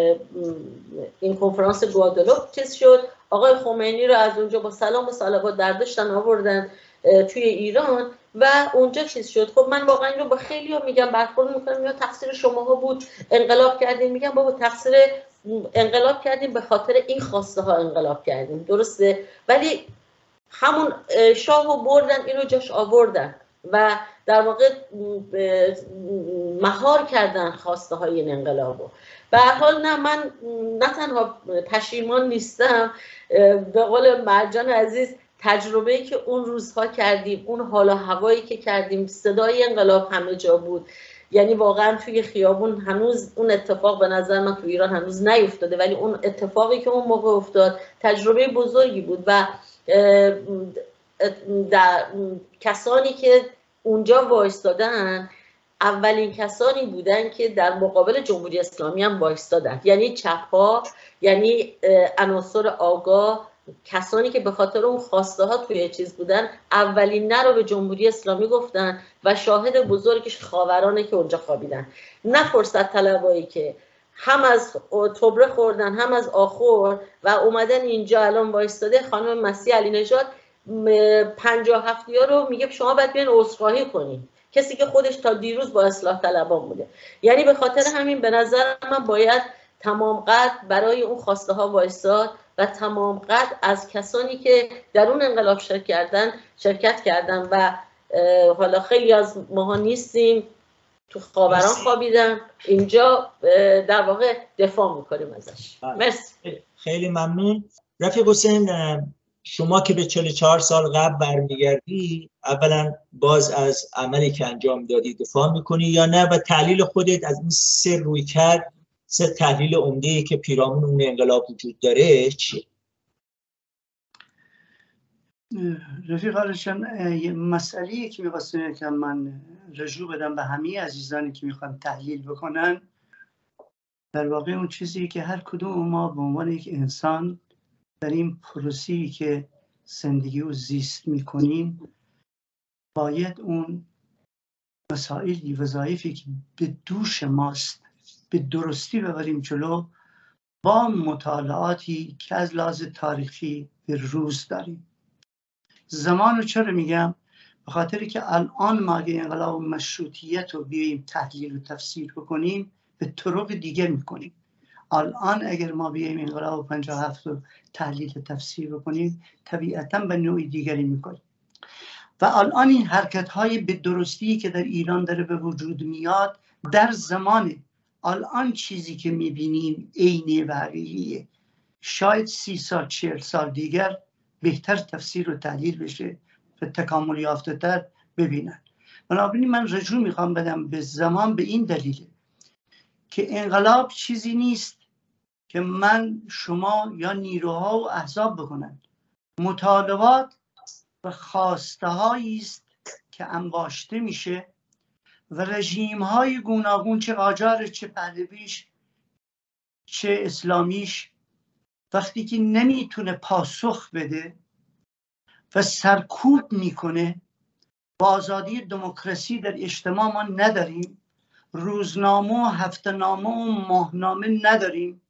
این کنفرانس گوادلوپ چیز شد. آقای خمینی رو از اونجا با سلام و صلوات دردشتن آوردن توی ایران و اونجا چیز شد. خب من واقعا این رو با خیلی ها میگم، برخورد میکنم یا تقصیر شماها بود انقلاب کردیم، میگم بابا تقصیر انقلاب کردیم، به خاطر این خواسته ها انقلاب کردیم، درسته، ولی همون شاهو بردن اینو جاش آوردن و در واقع مهار کردن خواسته های این انقلابو. به هر حال نه، من نه تنها پشیمان نیستم، به قول مرجان عزیز تجربه‌ای که اون روزها کردیم، اون حال و هوایی که کردیم، صدای انقلاب همه جا بود، یعنی واقعا توی خیابون هنوز اون اتفاق به نظر من توی ایران هنوز نیفتاده، ولی اون اتفاقی که اون موقع افتاد تجربه بزرگی بود و در کسانی که اونجا وایستادن اولین کسانی بودن که در مقابل جمهوری اسلامی هم وایستادن، یعنی چپ‌ها، یعنی عناصر آگاه، کسانی که به خاطر اون خواسته ها توی چیز بودن، اولین نه رو به جمهوری اسلامی گفتن و شاهد بزرگش خاورانه که اونجا خوابیدن. نه فرصت طلبایی که هم از تبره خوردن هم از آخور و اومدن اینجا الان وایستاده. خانم مسیح علی نژاد پنجاه هفتی ها رو میگه شما باید بیاین عذرخواهی کنین، کسی که خودش تا دیروز با اصلاح طلبان بوده. یعنی به خاطر همین به نظر من باید تمام قد برای اون خواسته ها وایساد و تمام قد از کسانی که در اون انقلاب شرکت کردن شرکت کردن و حالا خیلی از ماها نیستیم، تو خاوران خوابیدن، اینجا در واقع دفاع میکنیم ازش. مرسی. خیلی ممنون. رفیق حسین، شما که به چهل و چهار سال قبل برمیگردی، اولا باز از عملی که انجام دادی دفاع میکنی یا نه، و تحلیل خودت از این سه روی کرد، سه تحلیل عمده‌ای که پیرامون اون انقلاب وجود داره چیه؟ رفیق علیشان، یه مسئله‌ای که می‌خواستم که من رجوع بدم به همه عزیزانی که میخوان تحلیل بکنن، در واقع اون چیزی که هر کدوم ما به عنوان یک انسان در این پروسه‌ای که زندگی و زیست میکنیم باید اون مسائلی وظایفی که به دوش ماست به درستی ببریم جلو، با مطالعاتی که از لحاظ تاریخی به روز داریم. زمان رو چرا میگم؟ به خاطری که الان ما اگه انقلاب مشروطیت رو بیاییم تحلیل و تفسیر بکنیم به طرق دیگه میکنیم. الان اگر ما بیاییم انقلاب پنجاه و هفت رو تحلیل و تفسیر بکنیم طبیعتاً به نوع دیگری میکنیم. و الان این حرکت های به درستی که در ایران داره به وجود میاد در زمان الان چیزی که میبینیم عینی و حقیقیه. شاید سی سال چهل سال دیگر بهتر تفسیر و تحلیل بشه و تکامل یافته تر ببینن. بنابراین من رجوع میخوام بدم به زمان به این دلیل که انقلاب چیزی نیست که من شما یا نیروها و احزاب بکنن. مطالبات و خواسته هایی است که انباشته میشه و رژیم های گوناگون، چه قاجار، چه پهلویش، چه اسلامیش، وقتی که نمیتونه پاسخ بده و سرکوب میکنه، با آزادی دموکراسی در اجتماع ما نداریم، روزنامه و هفته‌نامه و ماهنامه نداریم،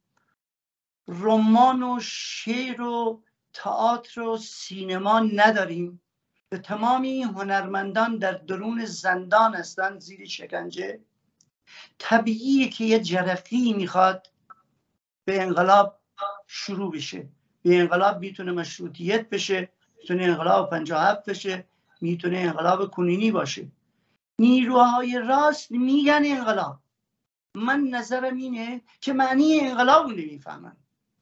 رمان و شعر و تئاتر و سینما نداریم، به تمام این هنرمندان در درون زندان هستند زیر شکنجه. طبیعیه که یه جرقی میخواد به انقلاب شروع بشه. به انقلاب میتونه مشروطیت بشه، میتونه انقلاب پنجاه و هفت بشه، میتونه انقلاب کنونی باشه. نیروهای راست میگن انقلاب. من نظرم اینه که معنی انقلاب رو نمیفهمن.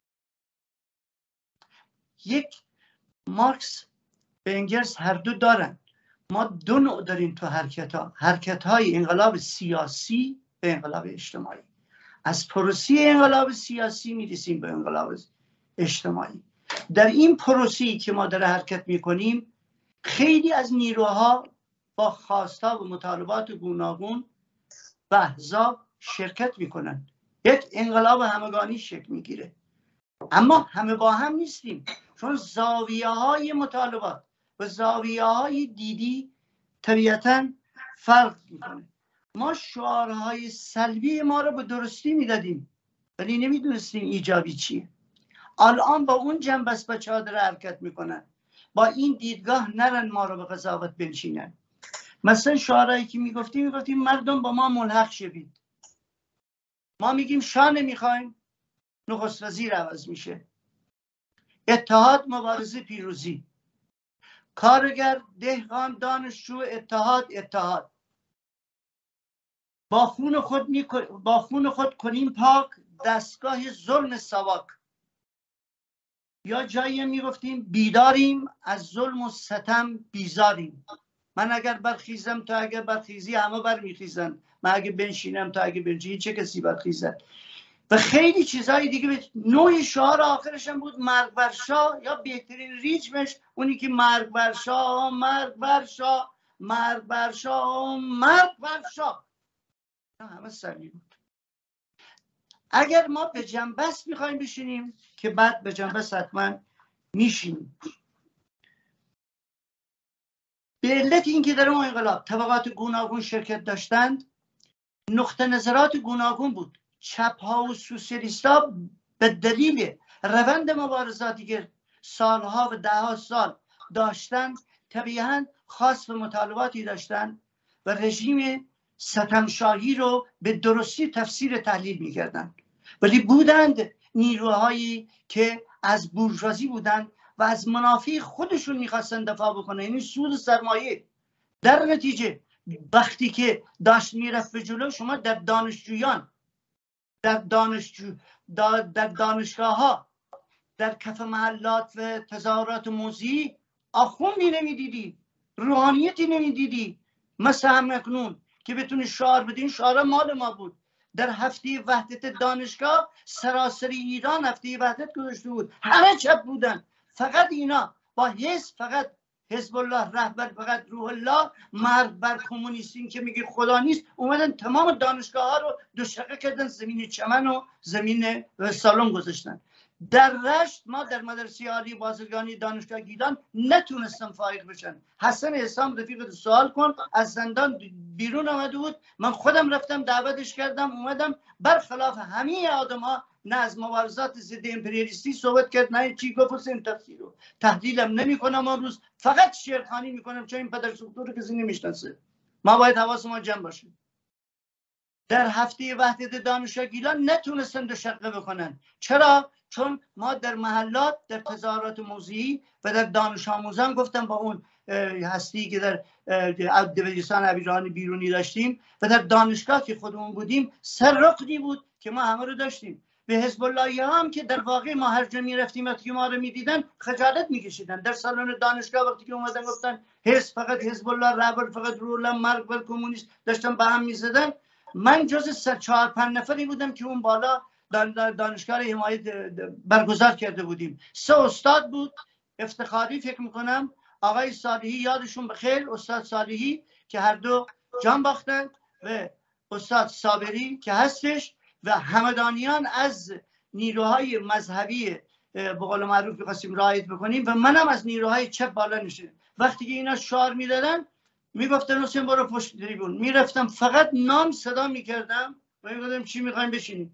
یک مارکس و انگلس هر دو دارن. ما دو نوع داریم تو حرکت ها. حرکت های انقلاب سیاسی و انقلاب اجتماعی. از پروسه انقلاب سیاسی میرسیم به انقلاب اجتماعی. در این پروسه‌ای که ما در حرکت میکنیم خیلی از نیروها با خواستها و مطالبات گوناگون و احزاب شرکت میکنن. یک انقلاب همگانی شکل میگیره، اما همه با هم نیستیم، چون زاویه های مطالبات و زاویه های دیدی طبیعتاً فرق میکنه. ما شعارهای سلبی ما رو به درستی میدادیم ولی نمیدونستیم ایجابی چیه. الان با اون جنب بس بچه ها داره حرکت میکنن، با این دیدگاه نرن ما رو به قضاوت بنشینن. مثلا شعارهایی که میگفتیم میگفتیم مردم با ما ملحق شوید. ما میگیم شاه نمیخوایم، نخست وزیر عوض میشه. اتحاد، مبارزه، پیروزی. کارگر، دهقان، دانشجو، اتحاد، اتحاد. با خون خود می... با خون خود کنیم پاک دستگاه ظلم سواک. یا جایی میگفتیم بیداریم از ظلم و ستم بیزاریم. من اگر برخیزم تا اگر برخیزی همه برمیخیزن، من اگه بنشینم تا اگه بنشینی چه کسی برخیزن. و خیلی چیزهای دیگه. نوع شعار آخرش هم بود مرگ بر شاه، یا بهترین ریتمش اونی که مرگ بر شاه، مرگ بر شاه، مرگ بر شاه، مرگ بر شاه. همه سری بود. اگر ما به جنبست میخوایم بشینیم که بعد به جنبست حتما میشینیم، به علت اینکه در اون انقلاب طبقات گوناگون شرکت داشتند، نقطه نظرات گوناگون بود. چپ ها و سوسیالیست ها به دلیل روند مبارزاتی که سالها و ده ها سال داشتند طبیعاً خاص و مطالباتی داشتند و و رژیم ستمشاهی رو به درستی تفسیر تحلیل میکردن، ولی بودند نیروهایی که از بورژوازی بودند و از منافع خودشون میخواستن دفاع بکنن، یعنی سود سرمایه. در نتیجه وقتی که داشت میرفت به جلو، شما در دانشجویان، در دانشجو در دانشگاه ها، در کف محلات و تظاهرات موزی آخوندی نمیدیدی، روحانیتی نمیدیدی. مثل هم اکنون که بتونی شعار بدین، شعار مال ما بود. در هفته وحدت دانشگاه سراسری ایران هفته وحدت گذاشته بود، همه چپ بودن، فقط اینا با حزب، فقط حزب الله رهبر، فقط روح الله، مرد بر کمونیستین که میگه خدا نیست، اومدن تمام دانشگاه ها رو دو شقه کردن، زمین چمن و زمین سالن گذاشتن. در رشت ما در مدرسه عالی بازرگانی دانشگاه گیلان نتونستم فارغ بشن. حسن حسام رفیق سوال کن، از زندان بیرون آمده بود، من خودم رفتم دعوتش کردم، اومدم، برخلاف همه آدم ها نه از مبارزات ضد امپریالیستی صحبت کرد، نه چی گفت، حسین تفسیر رو تحلیلم نمی کنم. اون روز فقط شعرخوانی میکنم، چون این پدر سوخته رو کسی نمیشناسه. ما باید حواس ما جمع باشه. در هفته وحدت دانشگاه گیلان نتونستن دو شقه بکنن. چرا؟ چون ما در محلات، در تظاهرات موضوعی و در دانش آموزان، گفتم با اون هستی که در دبیرستان امیران بیرونی داشتیم و در دانشگاه که خودمون بودیم، سر رقدی بود که ما همه رو داشتیم. به حزب اللهی هم که در واقع ما هر جا میرفتیم وقتی که ما رو میدیدن خجالت میکشیدن. در سالن دانشگاه وقتی که اومدن گفتن حزب فقط حزب الله، رهبر فقط روح الله، مرگ بر کمونیست، داشتن به هم میزدن. من جز سه چهار پنج نفری بودم که اون بالا دانشگاه حمایت برگزار کرده بودیم. سه استاد بود افتخاری، فکر میکنم آقای صالحی یادشون بخیر، استاد صالحی که هر دو جان باختند، و استاد صابری که هستش، و همدانیان از نیروهای مذهبی به قول معروف می‌خواستیم رعایت بکنیم، و منم از نیروهای چپ بالا نشدم. وقتی که اینا شعار میدادن میگفتن حسین برو پشت تریبون، میرفتم فقط نام صدا میکردم و میگفتم چی میخوایم بشینیم.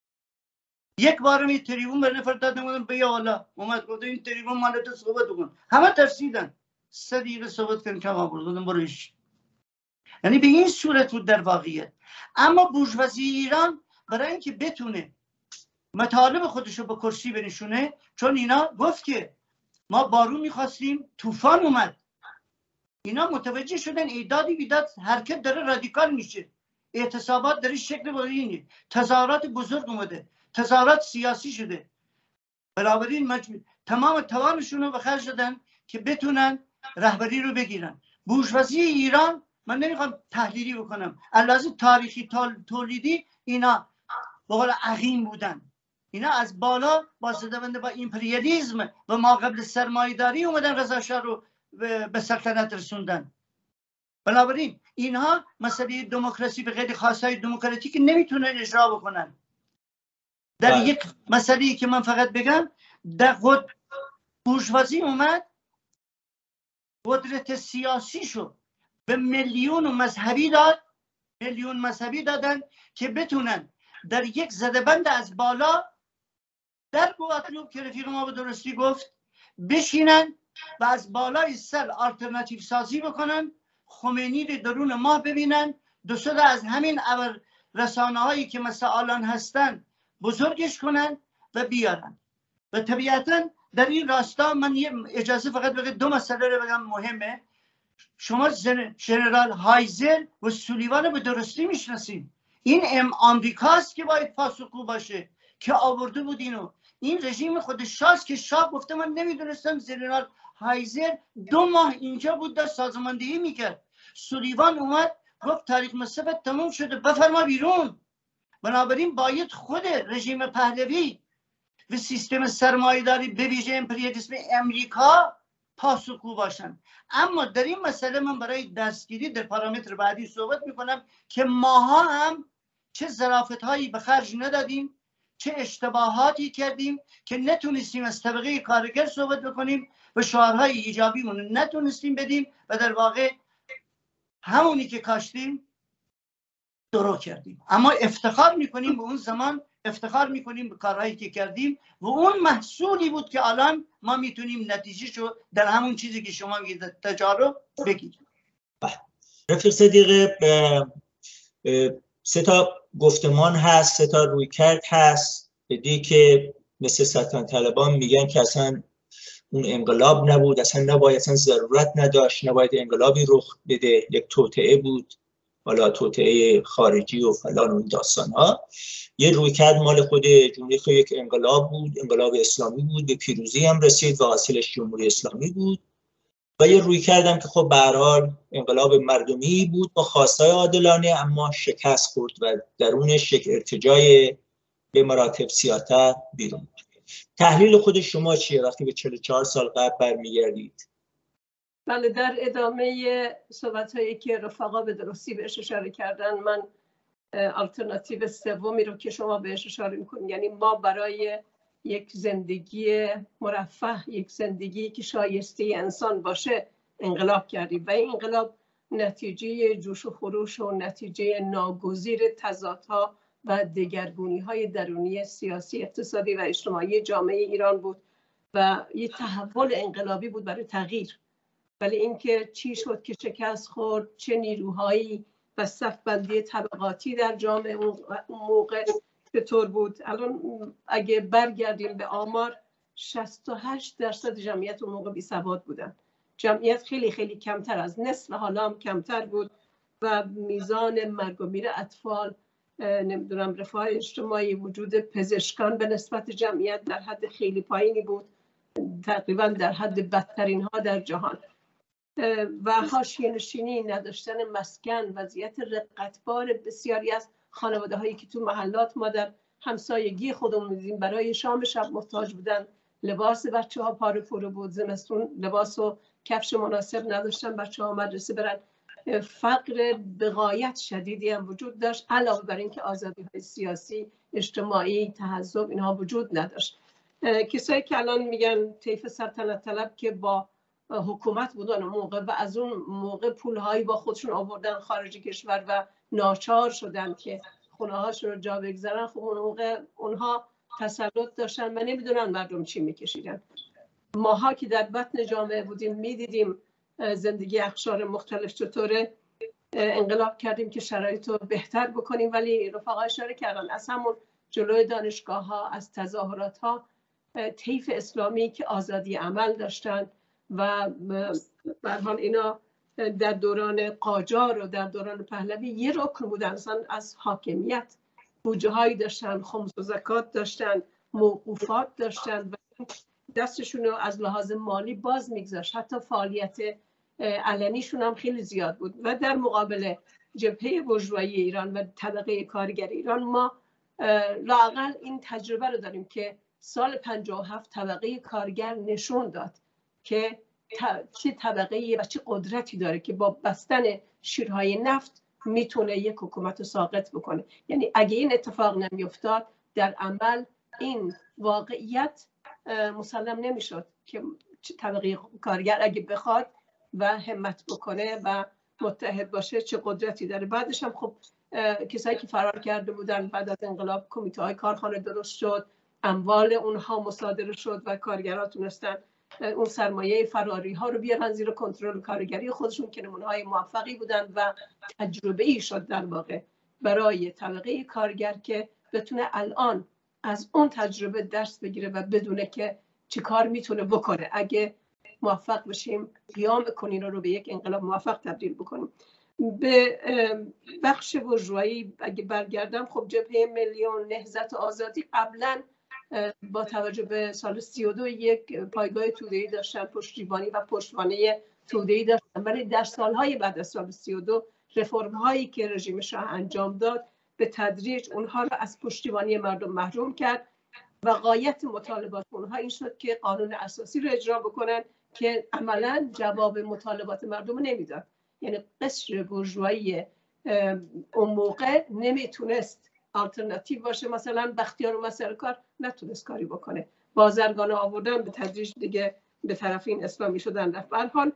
یک بار می تریبون به نفر دادم، گفتم بیا والا، اومد گفت این تریبون مال تو، صحبت کن. همه ترسیدن. سه دقیقه صحبت کردن کم آورد، گفتم برو ایش. یعنی به این صورت بود در واقعیت. اما بورژوازی ایران برای اینکه بتونه مطالب خودشو به کرسی بنشونه، چون اینا گفت که ما بارون میخواستیم، طوفان اومد، اینا متوجه شدن ایدادی بیداد حرکت داره رادیکال میشه، اعتصابات داره شکل بگیره، تظاهرات بزرگ اومده، تظاهرات سیاسی شده. بنابراین مجموع تمام توانشون رو به خرج دادن که بتونن رهبری رو بگیرن. بورژوازی ایران، من نمیخوام تحلیلی بکنم، علاوه تاریخی تولیدی، اینا به قول عقیم بودن. اینا از بالا با صدابنده با امپریالیسم و ما قبل سرمایه‌داری اومدن رضا شاه رو به سلطنت رسوندن. بنابراین اینها مسئله دموکراسی به قید خاصهای دموکراتیک نمیتونن اجرا بکنن. در باید. یک مسئله که من فقط بگم، در خود بورژوازی اومد قدرت سیاسی شو به میلیون مذهبی داد، میلیون مذهبی دادن که بتونن در یک زدبند از بالا در گواتلوب که رفیق ما به درستی گفت بشینن و از بالای سر آلترناتیو سازی بکنن، خمینی رو درون ماه ببینن، دو سه از همین ابر رسانه هایی که مثل آلان هستن بزرگش کنن و بیارن. و طبیعتا در این راستا من یه اجازه فقط بگم دو مسئله رو بگم مهمه. شما ژنرال هایزر و سولیوان رو به درستی میشناسید. این ام آمریکاست که باید پاسخگو باشه که آورده بود اینو. این رژیم خود شاه که شاه گفته من نمیدونستم ژنرال هایزر دو ماه اینجا بود داشت سازماندهی میکرد. سولیوان اومد گفت تاریخ مصرفت تموم شده، بفرما بیرون. بنابراین باید خود رژیم پهلوی و سیستم سرمایه‌داری به ویژه امپریالیسم امریکا پاسخگو باشن. اما در این مسئله من برای دستگیری در پارامتر بعدی صحبت میکنم که ماها هم چه ظرافت‌هایی به خرج ندادیم، چه اشتباهاتی کردیم که نتونستیم از طبقه کارگر صحبت بکنیم و شعارهای ایجابیمون نتونستیم بدیم و در واقع همونی که کاشتیم درو کردیم. اما افتخار میکنیم به اون زمان، افتخار میکنیم به کارهایی که کردیم و اون محصولی بود که الان ما میتونیم نتیجه شو در همون چیزی که شما میگید تجارب بگیریم. رفیق صدیقه سه تا گفتمان هست، سه تا رویکرد هست بدی که مثل سلطنت طلبان میگن که اصلا اون انقلاب نبود، اصلا نباید، اصلا ضرورت نداشت، نباید انقلابی رخ بده، یک توطئه بود، حالا توطئه خارجی و فلان و این داستان ها. یه رویکرد مال خود جمهوری اسلامی یک انقلاب بود، انقلاب اسلامی بود، به پیروزی هم رسید و حاصلش جمهوری اسلامی بود. و یه رویکرد هم که خب به هر حال انقلاب مردمی بود با خواستای عادلانه، اما شکست خورد و درونش یک ارتجاع به مراتب سیاتر بیرون. تحلیل خود شما چیه وقتی به چهل و چهار سال قبل برمیگردید؟ بله، در ادامه صحبت‌هایی که رفقا به درستی بهش اشاره کردن، من آلترناتیو سومی رو که شما بهش اشاره می‌کنید، یعنی ما برای یک زندگی مرفه، یک زندگی که شایسته انسان باشه انقلاب کردیم و این انقلاب نتیجه جوش و خروش و نتیجه ناگزیر تضادها و دگرگونی‌های درونی سیاسی، اقتصادی و اجتماعی جامعه ایران بود و یه تحول انقلابی بود برای تغییر. ولی اینکه چی شد که شکست خورد، چه نیروهایی و صف‌بندی طبقاتی در جامعه اون موقع چطور بود؟ الان اگه برگردیم به آمار، شصت و هشت درصد جمعیت اون موقع بی‌سواد بودن. جمعیت خیلی خیلی کمتر از نصف، حالا هم کمتر بود و میزان مرگ و میر اطفال، نمیدونم رفاه اجتماعی، وجود پزشکان به نسبت جمعیت در حد خیلی پایینی بود، تقریبا در حد بدترین ها در جهان. و حاشیه نشینی، نداشتن مسکن، وضعیت رقتبار بسیاری از خانواده هایی که تو محلات ما در همسایگی خودمون دیدیم برای شام شب محتاج بودن، لباس بچه ها پاره پوره بود، زمستون لباس و کفش مناسب نداشتن بچه ها مدرسه برن. فقر به غایت شدیدی هم وجود داشت، علاوه بر اینکه آزادی های سیاسی، اجتماعی، تحزب اینها وجود نداشت. کسایی که الان میگن طیف سلطنت طلب که با حکومت بودن موقع و از اون موقع پولهایی با خودشون آوردن خارج کشور و ناچار شدن که خونه هاشون رو جا بگذارن، خب اون موقع اونها تسلط داشتن و نمیدونن مردم چی میکشیدن. ماها که در بطن جامعه بودیم میدیدیم زندگی اقشار مختلف چطوره، انقلاب کردیم که شرایط رو بهتر بکنیم، ولی رفقا اشاره کردن از همون جلوی دانشگاه ها، از تظاهرات ها، طیف اسلامی که آزادی عمل داشتن و به هر حال اینا در دوران قاجار و در دوران پهلوی یه رکن بودن، اصلا از حاکمیت بودجه هایی داشتن، خمس و زکات داشتن، موقوفات داشتن و دستشون رو از لحاظ مالی باز میگذاشت، حتی فعالیت علنیشون هم خیلی زیاد بود. و در مقابل جبهه بورژوایی ایران و طبقه کارگر ایران ما لااقل این تجربه رو داریم که سال پنجاه و هفت طبقه کارگر نشون داد که چه طبقه و چه قدرتی داره که با بستن شیرهای نفت میتونه یک حکومت رو ساقط بکنه. یعنی اگه این اتفاق نمیافتاد در عمل این واقعیت مسلم نمیشد که طبقه کارگر اگه بخواد و همت بکنه و متحد باشه چه قدرتی داره. بعدش هم خب کسایی که فرار کرده بودن بعد از انقلاب کمیته های کارخانه درست شد، اموال اونها مصادره شد و کارگرها تونستن اون سرمایه فراری ها رو بیارن زیر کنترل کارگری خودشون که نمونه های موفقی بودن و تجربه ای شد در واقع برای طبقه کارگر که بتونه الان از اون تجربه درس بگیره و بدونه که چه کار میتونه بکنه اگه موفق بشیم قیام کنین رو به یک انقلاب موفق تبدیل بکنیم. به بخش بورژوایی اگه برگردم، خب جبهه ملی و نهضت آزادی قبلا با توجه به سال سی و دو یک پایگاه توده‌ای داشتن، پشتیبانی و پشتوانه توده‌ای داشتن، ولی در سالهای بعد از سال سی و دو رفرم هایی که رژیم شاه انجام داد به تدریج اونها را از پشتیبانی مردم محروم کرد و غایت مطالبات اونها این شد که قانون اساسی رو اجرا بکنن که عملا جواب مطالبات مردم نمیداد. یعنی قشر بورژوایی اون موقع نمیتونست آلترناتیو باشه. مثلا بختیار و مسئله‌کار نتونست کاری بکنه، بازرگان آوردن به تدریج دیگه به طرف این اسلامی شدن رفت. به هر حال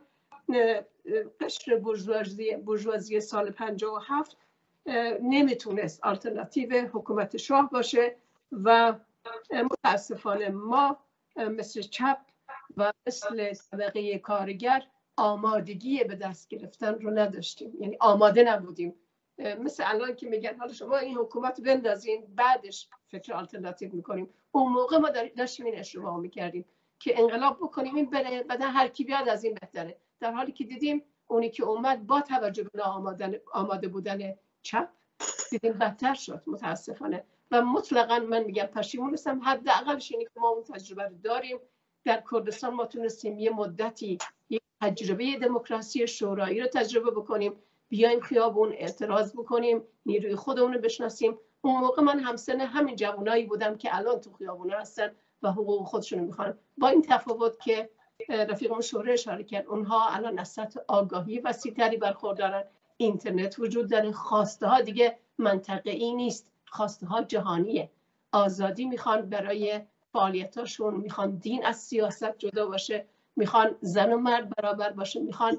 قشر بورژوازی بورژوازی سال پنجاه و هفت نمیتونست آلترناتیو حکومت شاه باشه و متاسفانه ما مثل چپ و مثل طبقه کارگر آمادگی به دست گرفتن رو نداشتیم، یعنی آماده نبودیم. مثل الان که میگن حالا شما این حکومت بندازین بعدش فکر آلترناتیو میکنیم. اون موقع ما داشتیم این اشتباه میکردیم که انقلاب بکنیم این بره بعدا هر کی بیاد از این بهتره، در حالی که دیدیم اونی که اومد با توجه به آماده آماده بودن چپ دیدیم بدتر شد متاسفانه. و مطلقا من میگم پشیمون نیستم، حداقلش اینه که ما اون تجربه رو داریم. در کردستان ما تونستیم یه مدتی یک تجربه دموکراسی شورایی رو تجربه بکنیم، بیایم خیابون اعتراض بکنیم، نیروی خودمون رو بشناسیم. اون موقع من همسن همین جوانایی بودم که الان تو خیابون هستن و حقوق خودشون رو میخوان، با این تفاوت که رفیقمون شورای اشاره کرد اونها الان از سطح آگاهی وسیع‌تری برخوردارن، اینترنت وجود داره، خواسته ها دیگه منطقه‌ای نیست، خواسته ها جهانیه، آزادی میخوان برای فعالیتاشون، میخوان دین از سیاست جدا باشه، میخوان زن و مرد برابر باشه، میخوان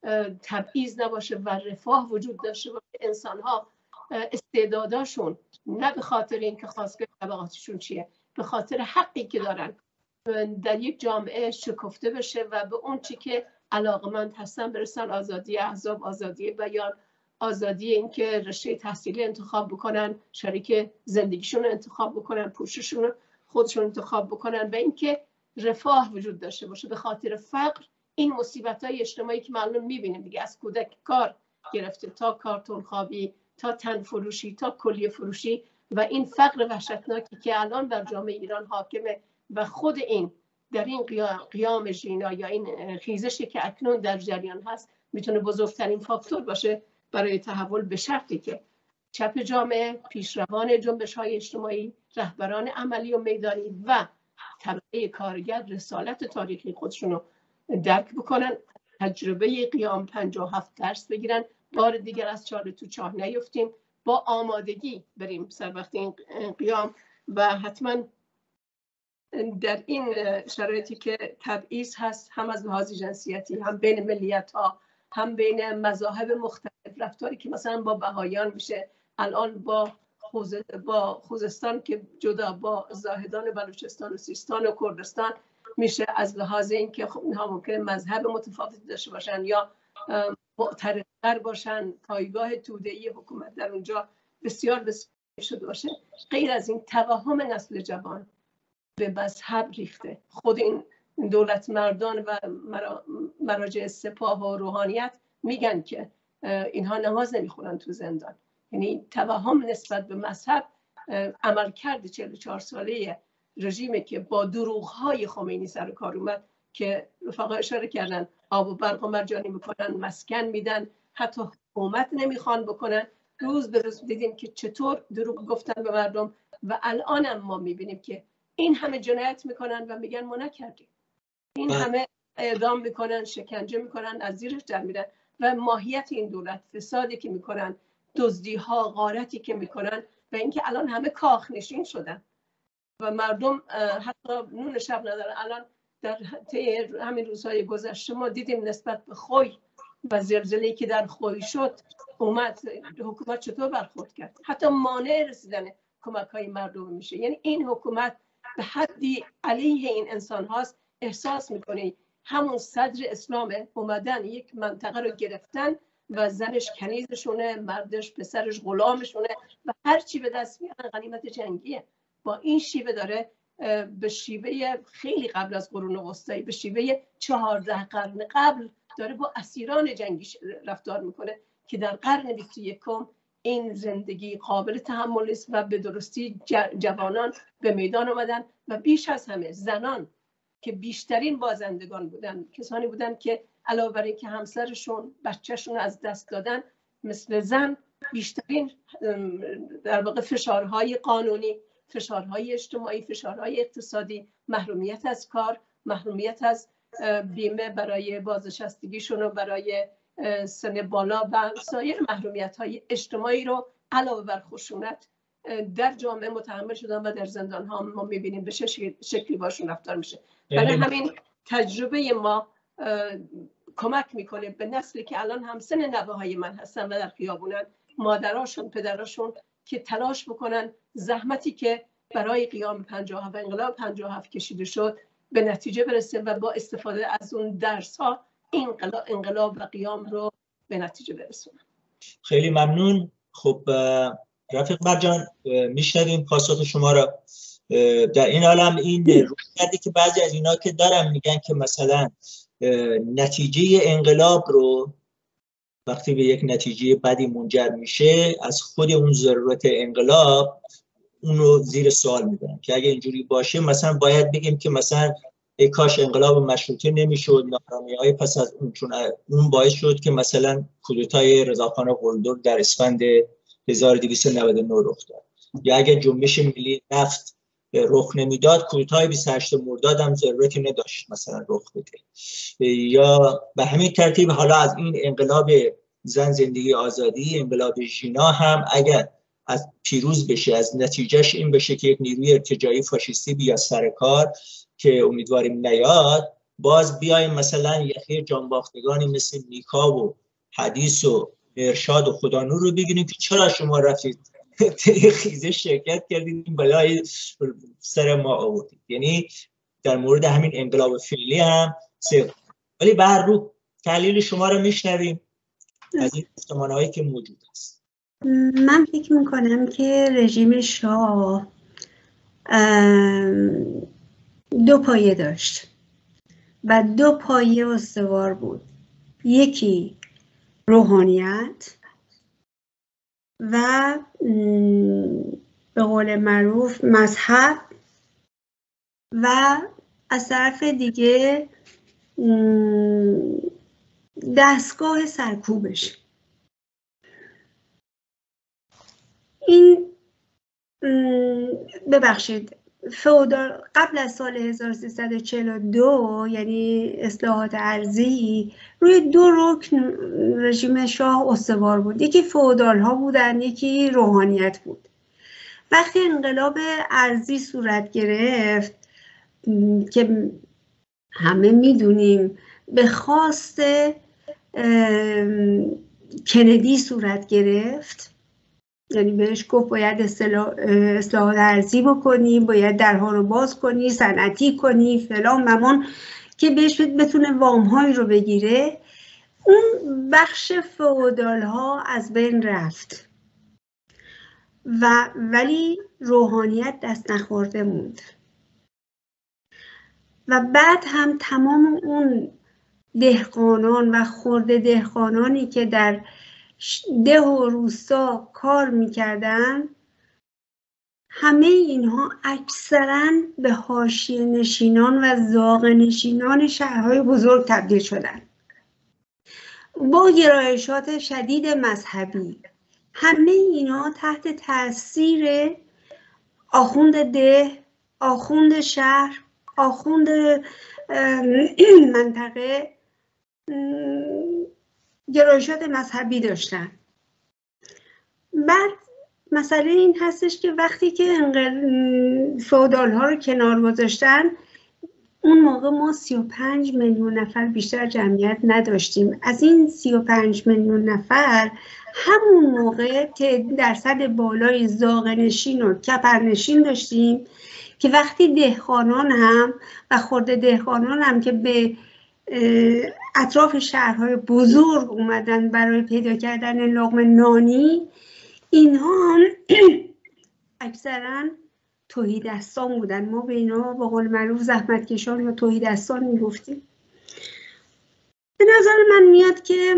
تبعیض نباشه و رفاه وجود داشته باشه. انسان ها استعداداشون نه به خاطر اینکه خواستگاه طبقاتشون چیه، به خاطر حقی که دارن در یک جامعه شکفته بشه و به اون چی که علاقمند هستن برسن. آزادی احزاب، آزادی بیان، آزادی اینکه رشته تحصیلی انتخاب بکنن، شریک زندگیشون رو انتخاب بکنن، پوششون خودشون انتخاب بکنن و اینکه رفاه وجود داشته باشه. به خاطر فقر این مصیبت‌های اجتماعی که معلوم می‌بینیم دیگه، از کودک کار گرفته تا کارتون خوابی تا تن فروشی تا کلیه فروشی و این فقر وحشتناکی که الان در جامعه ایران حاکمه و خود این در این قیام ژینا یا این خیزشی که اکنون در جریان هست میتونه بزرگترین فاکتور باشه برای تحول، به شرطی که چپ جامعه، پیشروان جنبش‌های اجتماعی، رهبران عملی و میدانی و طبقه کارگر رسالت تاریخی خودشون رو درک بکنن، تجربه قیام پنجاه و هفت درس بگیرن، بار دیگر از چاله تو چاه نیفتیم، با آمادگی بریم سر وقت این قیام. و حتما در این شرایطی که تبعیض هست، هم از لحاظ جنسیتی، هم بین ملیت ها، هم بین مذاهب مختلف، رفتاری که مثلا با بهایان میشه، الان با خوز... با خوزستان که جدا، با زاهدان بلوچستان و سیستان و کردستان میشه، از لحاظ اینکه خب اینها ممکنه مذهب متفاوتی داشته باشن یا معترض‌تر باشن، پایگاه توده‌ای حکومت در اونجا بسیار بسیار شده باشه. غیر از این توهم نسل جوان به مذهب ریخته. خود این دولت مردان و مراجع سپاه و روحانیت میگن که اینها نماز نمیخونن تو زندان. یعنی توهم نسبت به مذهب عملکرد چهل و چهار ساله رژیمی که با دروغ‌های خمینی سر کار اومد که رفقا اشاره کردن، آب و برق و مجانی میکنن، مسکن میدن، حتی حکومت نمیخوان بکنن. روز به روز دیدیم که چطور دروغ گفتن به مردم و الان هم ما میبینیم که این همه جنایت میکنن و میگن ما نکردیم. این همه اعدام میکنن، شکنجه میکنن، از زیرش در میرن و ماهیت این دولت فسادی که میکنن، دزدی ها، غارتی که میکنن و اینکه الان همه کاخ نشین شدن و مردم حتی نون شب ندارن. الان در همین روزهای گذشته ما دیدیم نسبت به خوی و زلزله‌ای که در خوی شد اومد حکومت چطور برخورد کرد، حتی مانع رسیدن کمک‌های مردم میشه. یعنی این حکومت به حدی علیه این انسان هاست، احساس میکنه همون صدر اسلام اومدن یک منطقه رو گرفتن و زنش کنیزشونه، مردش پسرش غلامشونه و هر چی به دست میارن غنیمت جنگیه. با این شیوه داره به شیوه خیلی قبل از قرون وسطایی، به شیوه چهارده قرن قبل داره با اسیران جنگی رفتار میکنه که در قرن بیست و یکم این زندگی قابل تحمل است و به درستی جوانان به میدان آمدن و بیش از همه زنان که بیشترین بازندگان بودن، کسانی بودن که علاوه بر اینکه همسرشون بچهشون از دست دادن، مثل زن بیشترین در واقع فشارهای قانونی، فشارهای اجتماعی، فشارهای اقتصادی، محرومیت از کار، محرومیت از بیمه برای بازنشستگیشون و برای سن بالا و سایر محرومیت‌های اجتماعی رو علاوه بر خشونت در جامعه متحمل شدن و در زندان ها ما می‌بینیم به چه شکلی باشون رفتار میشه. برای همین تجربه ما کمک میکنه به نسلی که الان همسن نوه‌های من هستن و در خیابونن، مادراشون، پدراشون، که تلاش بکنن زحمتی که برای قیام پنجاه و هفت انقلاب پنجاه و هفت کشیده شد به نتیجه برسه و با استفاده از اون درس ها انقلاب, انقلاب و قیام رو به نتیجه برسونن. خیلی ممنون. خب رفیق مرجان میشنویم پاسخ شما را. در این عالم این روی کردی که بعضی از اینا که دارن میگن که مثلا نتیجه انقلاب رو وقتی به یک نتیجه بدی منجر میشه از خود اون ضرورت انقلاب اون رو زیر سوال میبرن که اگه اینجوری باشه مثلا باید بگیم که مثلا ای کاش انقلاب مشروطه نمیشد، نارامی‌های پس از اون، چون اون باعث شد که مثلا کودتای رضاخان قلدر در اسفند هزار و دویست و نود و نه رخ داد، یا اگه جنبش ملی نفت رخ نمیداد کودتای بیست و هشتم مرداد هم ضرورتی نداشت مثلا رخ بده. یا به همین ترتیب حالا از این انقلاب زن زندگی آزادی، انقلاب ژینا هم اگر از پیروز بشه، از نتیجهش این بشه که یک نیروی ارتجاعی فاشیستی بیاد سر کار که امیدواریم نیاد، باز بیایم مثلا یخی جانباختگانی مثل نیکا و حدیث و ارشاد و خدانور رو بگیریم که چرا شما رفتید خیزش شرکت کردید بلای سر ما آوردید. یعنی در مورد همین انقلاب فعلی هم سه. ولی به هر رو تحلیل شما رو میشنویم از این گفتمان‌هایی که موجود است. من فکر میکنم که رژیم شاه دو پایه داشت و دو پایه استوار بود، یکی روحانیت و به قول معروف مذهب و از طرف دیگه دستگاه سرکوبش. این ببخشید فئودال قبل از سال هزار و سیصد و چهل و دو یعنی اصلاحات ارضی روی دو رکن رژیم شاه استوار بود، یکی فئودال ها بودن، یکی روحانیت بود. وقتی انقلاب ارضی صورت گرفت که همه میدونیم به خواست کندی صورت گرفت، یعنی بهش گفت باید اصلاحات ارضی بکنی، باید درها رو باز کنی، صنعتی کنی، فلان ممان، که بهش بتونه وام‌هایی رو بگیره. اون بخش فئودال ها از بین رفت و ولی روحانیت دست نخورده موند. و بعد هم تمام اون دهقانان و خرده دهقانانی که در ده و روستا کار میکردن، همه اینها اکثرا به حاشیه نشینان و زاغ نشینان شهرهای بزرگ تبدیل شدن با گرایشات شدید مذهبی. همه اینها تحت تاثیر آخوند ده، آخوند شهر، آخوند منطقه گرایشات مذهبی داشتن. بعد مسئله این هستش که وقتی که فئودال ها رو کنار گذاشتن، اون موقع ما سی و پنج میلیون نفر بیشتر جمعیت نداشتیم. از این سی و پنج میلیون نفر همون موقع که درصد بالای زاغنشین و کپرنشین داشتیم که وقتی دهقانان هم و خرده دهقانان هم که به اطراف شهرهای بزرگ اومدن برای پیدا کردن لقمه نانی، اینها هم اکثرا تهیدستان بودن. ما به اینا با قول معروف زحمتکشان یا تهیدستان میگفتیم. به نظر من میاد که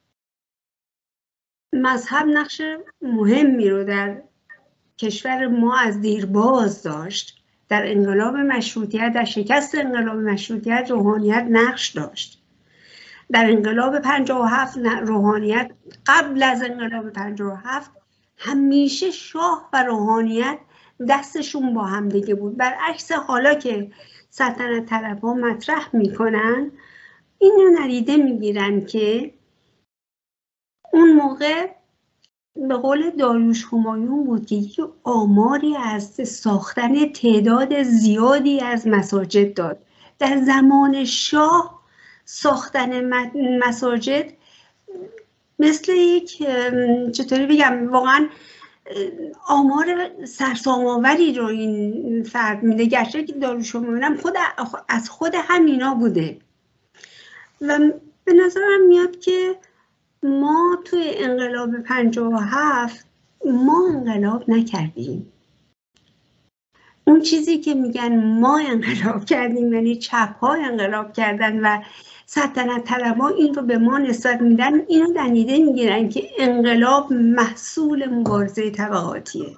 مذهب نقش مهمی رو در کشور ما از دیرباز داشت. در انقلاب مشروطیت، در شکست انقلاب مشروطیت روحانیت نقش داشت. در انقلاب پنجاه و هفت روحانیت، قبل از انقلاب پنجاه و هفت همیشه شاه و روحانیت دستشون با هم دیگه بود. برعکس حالا که سلطنت طلبها مطرح میکنن، اینو ندیده میگیرن که اون موقع به قول داریوش همایون بود که یک آماری از ساختن تعداد زیادی از مساجد داد. در زمان شاه ساختن مساجد مثل یک، چطوری بگم، واقعا آمار سرسام‌آوری رو این فرد میده. گرچه که داریوش همایون خود از خود همینا بوده. و به نظرم میاد که ما توی انقلاب پنجاه و هفت ما انقلاب نکردیم. اون چیزی که میگن ما انقلاب کردیم یعنی چپ ها انقلاب کردن و سلطنت طلبها این رو به ما نسبت میدن، اینو دنیده میگیرن که انقلاب محصول مبارزه طبقاتیه.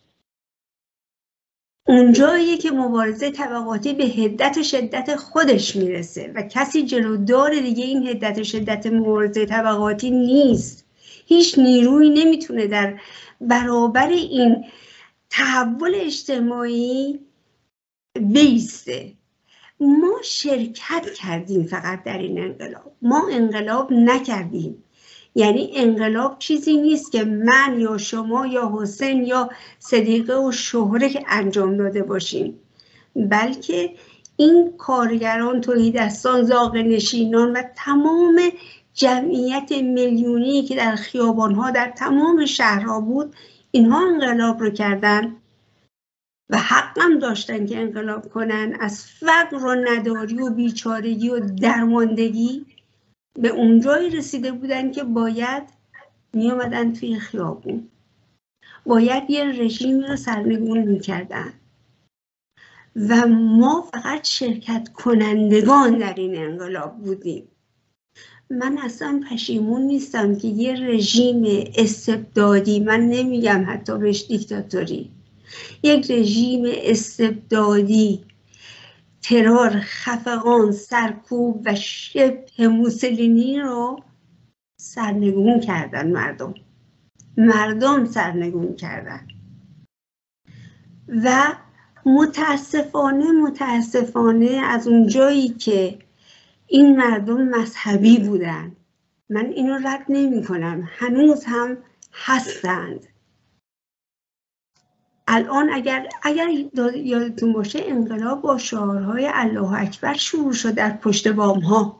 اونجاییه که مبارزه طبقاتی به حدت و شدت خودش میرسه و کسی جلودار دیگه این حدت و شدت مبارزه طبقاتی نیست. هیچ نیرویی نمیتونه در برابر این تحول اجتماعی بیسته. ما شرکت کردیم فقط در این انقلاب، ما انقلاب نکردیم. یعنی انقلاب چیزی نیست که من یا شما یا حسین یا صدیقه و شهره که انجام داده باشیم، بلکه این کارگران، تهیدستان، زاغه‌نشینان و تمام جمعیت میلیونی که در خیابانها در تمام شهرها بود، اینها انقلاب رو کردن و حقم داشتن که انقلاب کنن. از فقر و نداری و بیچارگی و درماندگی به اونجایی رسیده بودن که باید می اومدن توی خیابون، باید یه رژیمی رو سرنگون میکردن و ما فقط شرکت کنندگان در این انقلاب بودیم. من اصلا پشیمون نیستم که یه رژیم استبدادی، من نمیگم حتی بهش دیکتاتوری، یک رژیم استبدادی، ترور، خفقان، سرکوب و شبه موسولینی رو سرنگون کردن. مردم مردم سرنگون کردن و متاسفانه متاسفانه از اونجایی که این مردم مذهبی بودن، من اینو رد نمی کنم، هنوز هم هستند. الان اگر اگر یادتون باشه انقلاب با شعارهای الله اکبر شروع شد در پشت بام ها،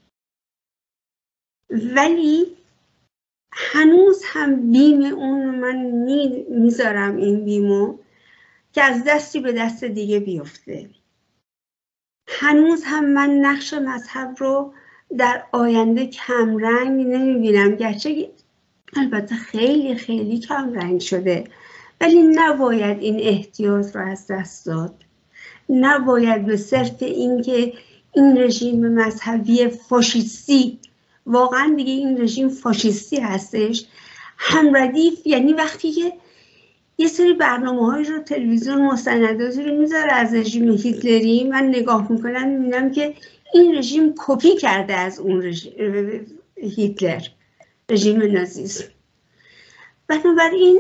ولی هنوز هم بیم اون من میذارم این بیمو که از دستی به دست دیگه بیفته. هنوز هم من نقش مذهب رو در آینده کمرنگ نمیبینم، گرچه البته خیلی خیلی کمرنگ شده، ولی نباید این احتیاط رو از دست داد. نباید به صرف اینکه این رژیم مذهبی فاشیستی، واقعا دیگه این رژیم فاشیستی هستش، هم ردیف، یعنی وقتی که یه سری برنامه‌های رو تلویزیون مستنداتی رو میذاره از رژیم هیتلری، من نگاه میکنم میبینم که این رژیم کپی کرده از اون رژیم هیتلر، رژیم نازیسم. بنابراین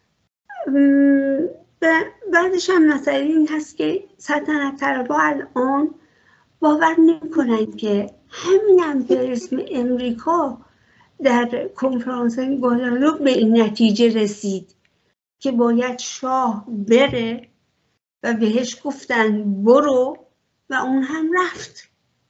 بعدش هم مسئله این هست که سلطنت طلبها الان باور نمی‌کنند که همین امپریالیسم امریکا در کنفرانس گوادالوپ به این نتیجه رسید که باید شاه بره و بهش گفتن برو و اون هم رفت.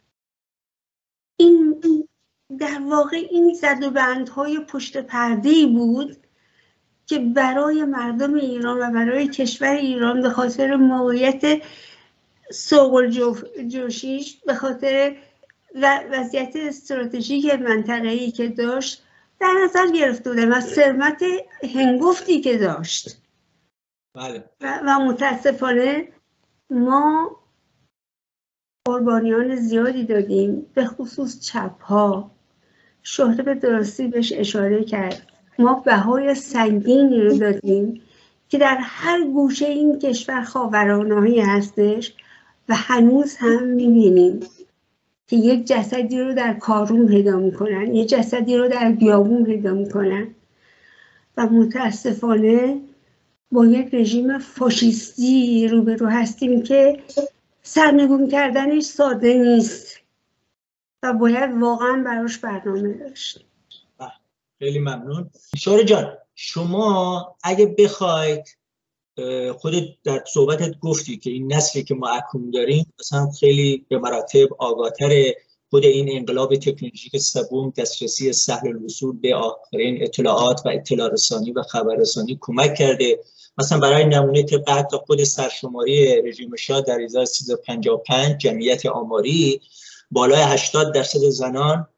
این در واقع این زدوبندهای پشت پرده‌ای بود که برای مردم ایران و برای کشور ایران به خاطر موقعیت سوق الجوشیش، به خاطر وضعیت استراتژیک منطقه‌ای که داشت در نظر گرفته بوده و ثروت هنگفتی که داشت. بله. و, و متاسفانه ما قربانیان زیادی دادیم، به خصوص چپ ها. شهره به درستی بهش اشاره کرد. ما بهای سنگینی رو دادیم که در هر گوشه این کشور خاورانه‌ای هستش و هنوز هم می‌بینیم که یک جسدی رو در کارون پیدا می‌کنن، یک جسدی رو در بیابون پیدا می‌کنن و متاسفانه با یک رژیم فاشیستی روبرو هستیم که سرنگون کردنش ساده نیست و باید واقعا براش برنامه داشت. خیلی ممنون. شوره جان، شما اگه بخواید، خودت در صحبتت گفتی که این نسلی که ما اکنون داریم مثلا خیلی به مراتب آگاه‌تر، خود این انقلاب تکنولوژیک سوم دسترسی سهل الوصول به آخرین اطلاعات و اطلاع رسانی و خبررسانی کمک کرده. مثلا برای نمونه طبق تا خود سرشماری رژیم شاه در هزار و سیصد و پنجاه و پنج جمعیت آماری بالای هشتاد درصد زنان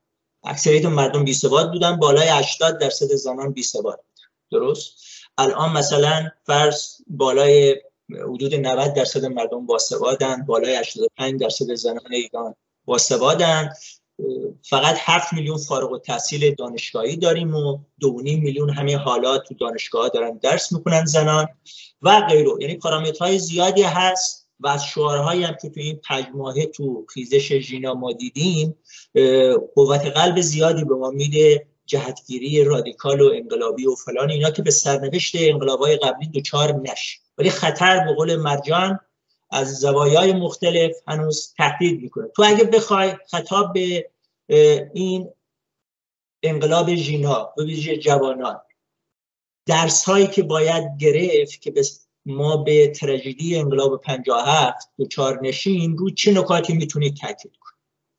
اکثریت مردم بی ثبات بودن، بالای هشتاد درصد زنان بی ثبات. درست؟ الان مثلا فرض بالای حدود نود درصد مردم باثباتن، بالای هشتاد و پنج درصد زنان ایران باثباتن. فقط هفت میلیون فارغ التحصیل دانشگاهی داریم و دو و نیم میلیون همین حالا تو دانشگاه دارن درس میکنن زنان و غیره. یعنی پارامترهای زیادی هست و از شعارهایی هم که تو این پژماهه تو خیزش ژینا ما دیدیم قوت قلب زیادی به ما میده، جهتگیری رادیکال و انقلابی و فلان اینا که به سرنوشت انقلاب‌های قبلی دوچار نشه، ولی خطر به قول مرجان از زوایای مختلف هنوز تهدید میکنه. تو اگه بخوای خطاب به این انقلاب ژینا به ویژه جوانان، درس هایی که باید گرفت که ما به تراژدی انقلاب پنجاه و هفت دوچار نشیم، رو چه نکاتی میتونید تاکید کنید؟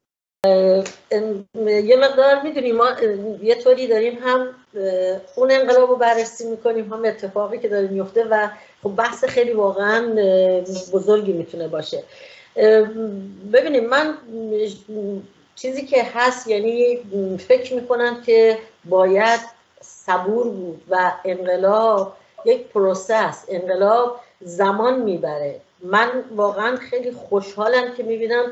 یه مقدار میدونیم ما یه طوری داریم هم اون انقلاب رو بررسی میکنیم، هم اتفاقی که داره میفته و خب بحث خیلی واقعا بزرگی میتونه باشه. ببینیم من چیزی که هست، یعنی فکر میکنم که باید صبور بود و انقلاب یک پروسس، انقلاب زمان میبره. من واقعا خیلی خوشحالم که میبینم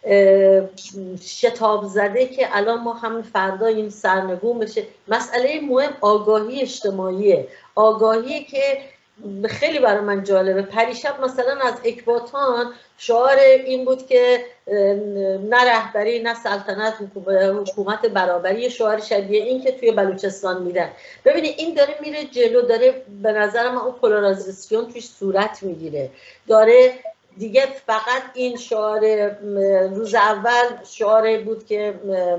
شتاب زده که الان ما هم فردا این سرنگون بشه. مسئله مهم آگاهی اجتماعیه، آگاهی که خیلی برای من جالبه. پریشب مثلا از اکباتان شعار این بود که نه رهبری نه سلطنت، حکومت برابری، شعار شبیه این که توی بلوچستان میدن. ببینید این داره میره جلو، داره به نظر من اون پولارایزیشن توش صورت میگیره، داره دیگه فقط این شعار روز اول شعار بود که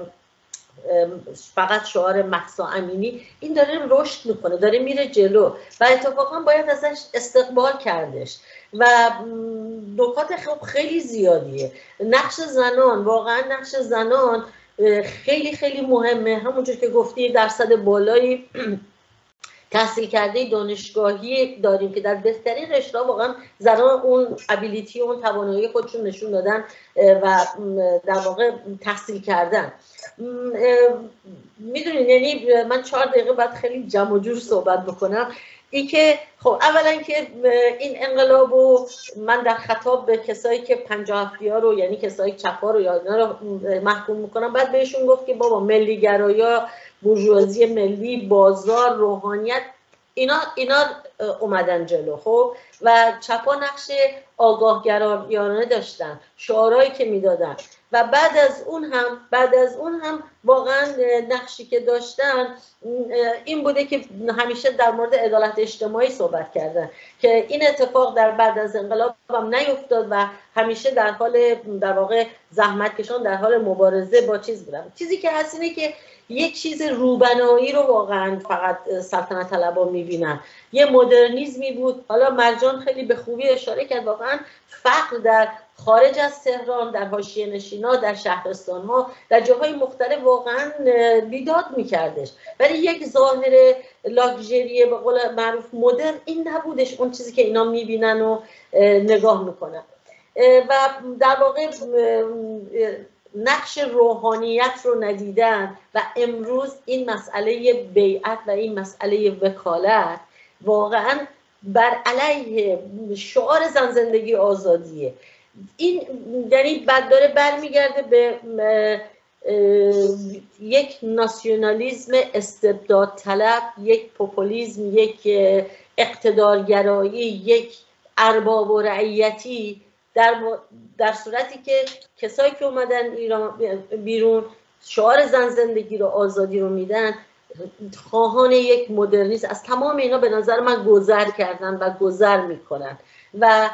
فقط شعار مهسا امینی، این داره رشد میکنه، داره میره جلو و اتفاقا باید ازش استقبال کردش و نکات خیلی زیادیه. نقش زنان، واقعا نقش زنان خیلی خیلی مهمه. همونجور که گفتی درصد بالایی تحصیل کرده دانشگاهی داریم که در بهترین رشته‌ها واقعا زنان اون ابیلیتی و اون توانایی خودشون نشون دادن و در واقع تحصیل کردن. میدونین یعنی من چهار دقیقه بعد خیلی جمع و جور صحبت بکنم. این که خب اولا که این انقلابو من در خطاب به کسایی که پنجاه هفتی‌ها رو، یعنی کسایی چپ‌ها رو یا اینا رو محکوم میکنم، بعد بهشون گفت که بابا ملی گرایا، بورژوازی ملی، بازار، روحانیت، اینا اینا اومدن جلو. خب و چپا نقش آگاهگرایانه داشتن، شعارهایی که میدادن و بعد از اون هم بعد از اون هم واقعا نقشی که داشتن این بوده که همیشه در مورد عدالت اجتماعی صحبت کردن که این اتفاق در بعد از انقلاب هم نیفتاد و همیشه در حال در واقع زحمت کشان در حال مبارزه با چیز بودن. چیزی که هست اینه که یک چیز روبنایی رو واقعا فقط سلطنت طلبا میبینن، یه مدرنیزمی بود. حالا مرجان خیلی به خوبی اشاره کرد، واقعا فقر در خارج از تهران، در حاشیه نشینا، در شهرستان‌ها، در جاهای مختلف واقعا بیداد میکردش، ولی یک ظاهر لاکچری به قول معروف مدرن این نبودش، اون چیزی که اینا میبینن و نگاه میکنن. و در واقع نقش روحانیت رو ندیدن و امروز این مسئله بیعت و این مسئله وکالت واقعا بر علیه شعار زن زندگی آزادیه. این یعنی بعد داره برمیگرده به یک ناسیونالیسم استبداد طلب، یک پوپولیسم، یک اقتدارگرایی، یک ارباب و رعیتی، در, در صورتی که کسایی که اومدن ایران بیرون شعار زن زندگی رو، آزادی رو میدن، خواهان یک مدرنیسم از تمام اینا به نظر من گذر کردن و گذر میکنن و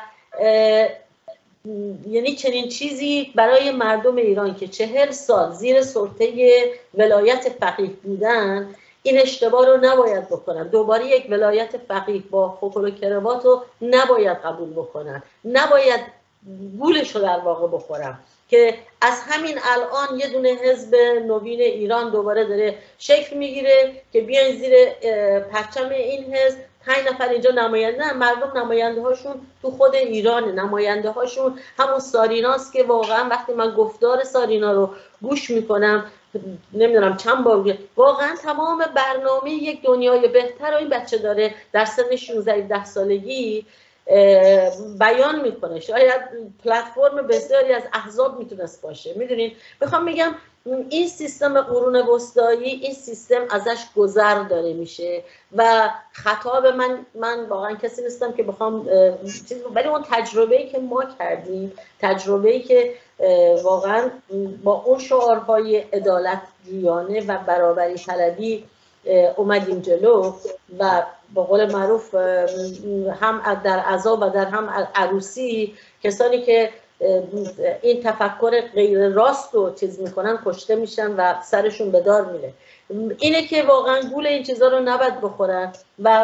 یعنی چنین چیزی برای مردم ایران که چهل سال زیر سلطه ولایت فقیه بودن این اشتباه رو نباید بکنن. دوباره یک ولایت فقیه با فوکل و کروات رو نباید قبول بکنن، نباید گولش رو در واقع بخورم که از همین الان یه دونه حزب نوین ایران دوباره داره شکل میگیره که بیاین زیر پرچم این حزب پنج نفر اینجا نماینده هم. مردم نماینده هاشون تو خود ایران، نماینده هاشون همون ساریناست که واقعا وقتی من گفتار سارینا رو گوش میکنم نمیدونم چند بار واقعا تمام برنامه یک دنیای بهتر رو این بچه داره در سن شانزده هفده سالگی بیان میکنه. شاید پلتفرم بسیاری از احزاب میتونست باشه. میدونین میخوام بگم این سیستم قرون وسطایی، این سیستم ازش گذر داره میشه و خطاب من من واقعا کسی نیستم که بخوام چیز، ولی اون تجربه‌ای که ما کردیم، تجربه‌ای که واقعا با اون شعارهای عدالت جویانه و برابری طلبی اومدیم جلو و به قول معروف هم در عزا و در هم عروسی کسانی که این تفکر غیر راست رو چیز میکنن کشته میشن و سرشون به دار میره. اینه که واقعا گول این چیزا رو نباید بخورن و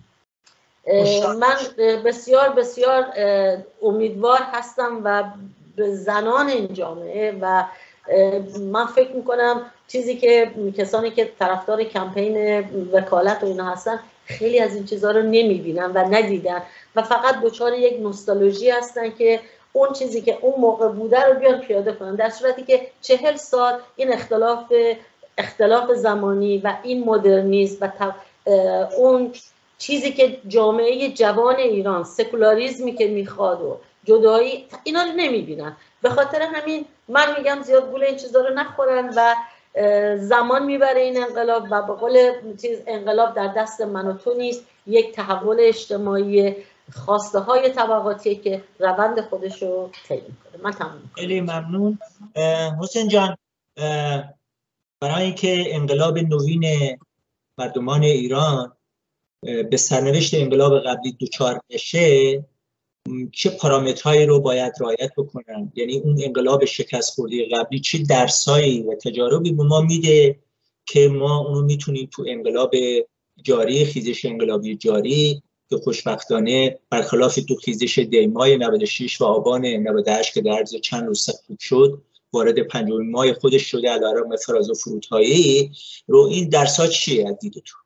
من بسیار بسیار امیدوار هستم و به زنان این جامعه و من فکر میکنم چیزی که کسانی که طرفدار کمپین وکالت و اینا هستن خیلی از این چیزها رو نمیبینن و ندیدن و فقط دچار یک نوستالژی هستن که اون چیزی که اون موقع بوده رو بیان پیاده کنن، در صورتی که چهل سال این اختلاف اختلاف زمانی و این مدرنیسم و اون چیزی که جامعه جوان ایران سکولاریزمی که میخواد و جدایی اینا رو نمیبینن. به خاطر همین من میگم زیاد گول این چیزا رو نخورن و زمان میبره این انقلاب و به قول چیز انقلاب در دست من و تو نیست، یک تحول اجتماعی خواسته های طبقاتی که روند خودش رو طی میکنه. من تمام میکنم. خیلی ممنون حسین جان. برای اینکه انقلاب نوین مردمان ایران به سرنوشت انقلاب قبلی دوچار بشه چه پارامترهایی رو باید رعایت بکنن؟ یعنی اون انقلاب شکست خورده قبلی چه درسایی و تجاربی به ما میده که ما اونو میتونیم تو انقلاب جاری، خیزش انقلابی جاری که خوشبختانه برخلاف تو خیزش دیمای نود و شش و آبان نود و هشت که در عرض چند روز سقوط شد وارد پنجمین ماه خودش شده علارغم فراز و فرودهایی رو، این درس‌ها چیه از دید تو؟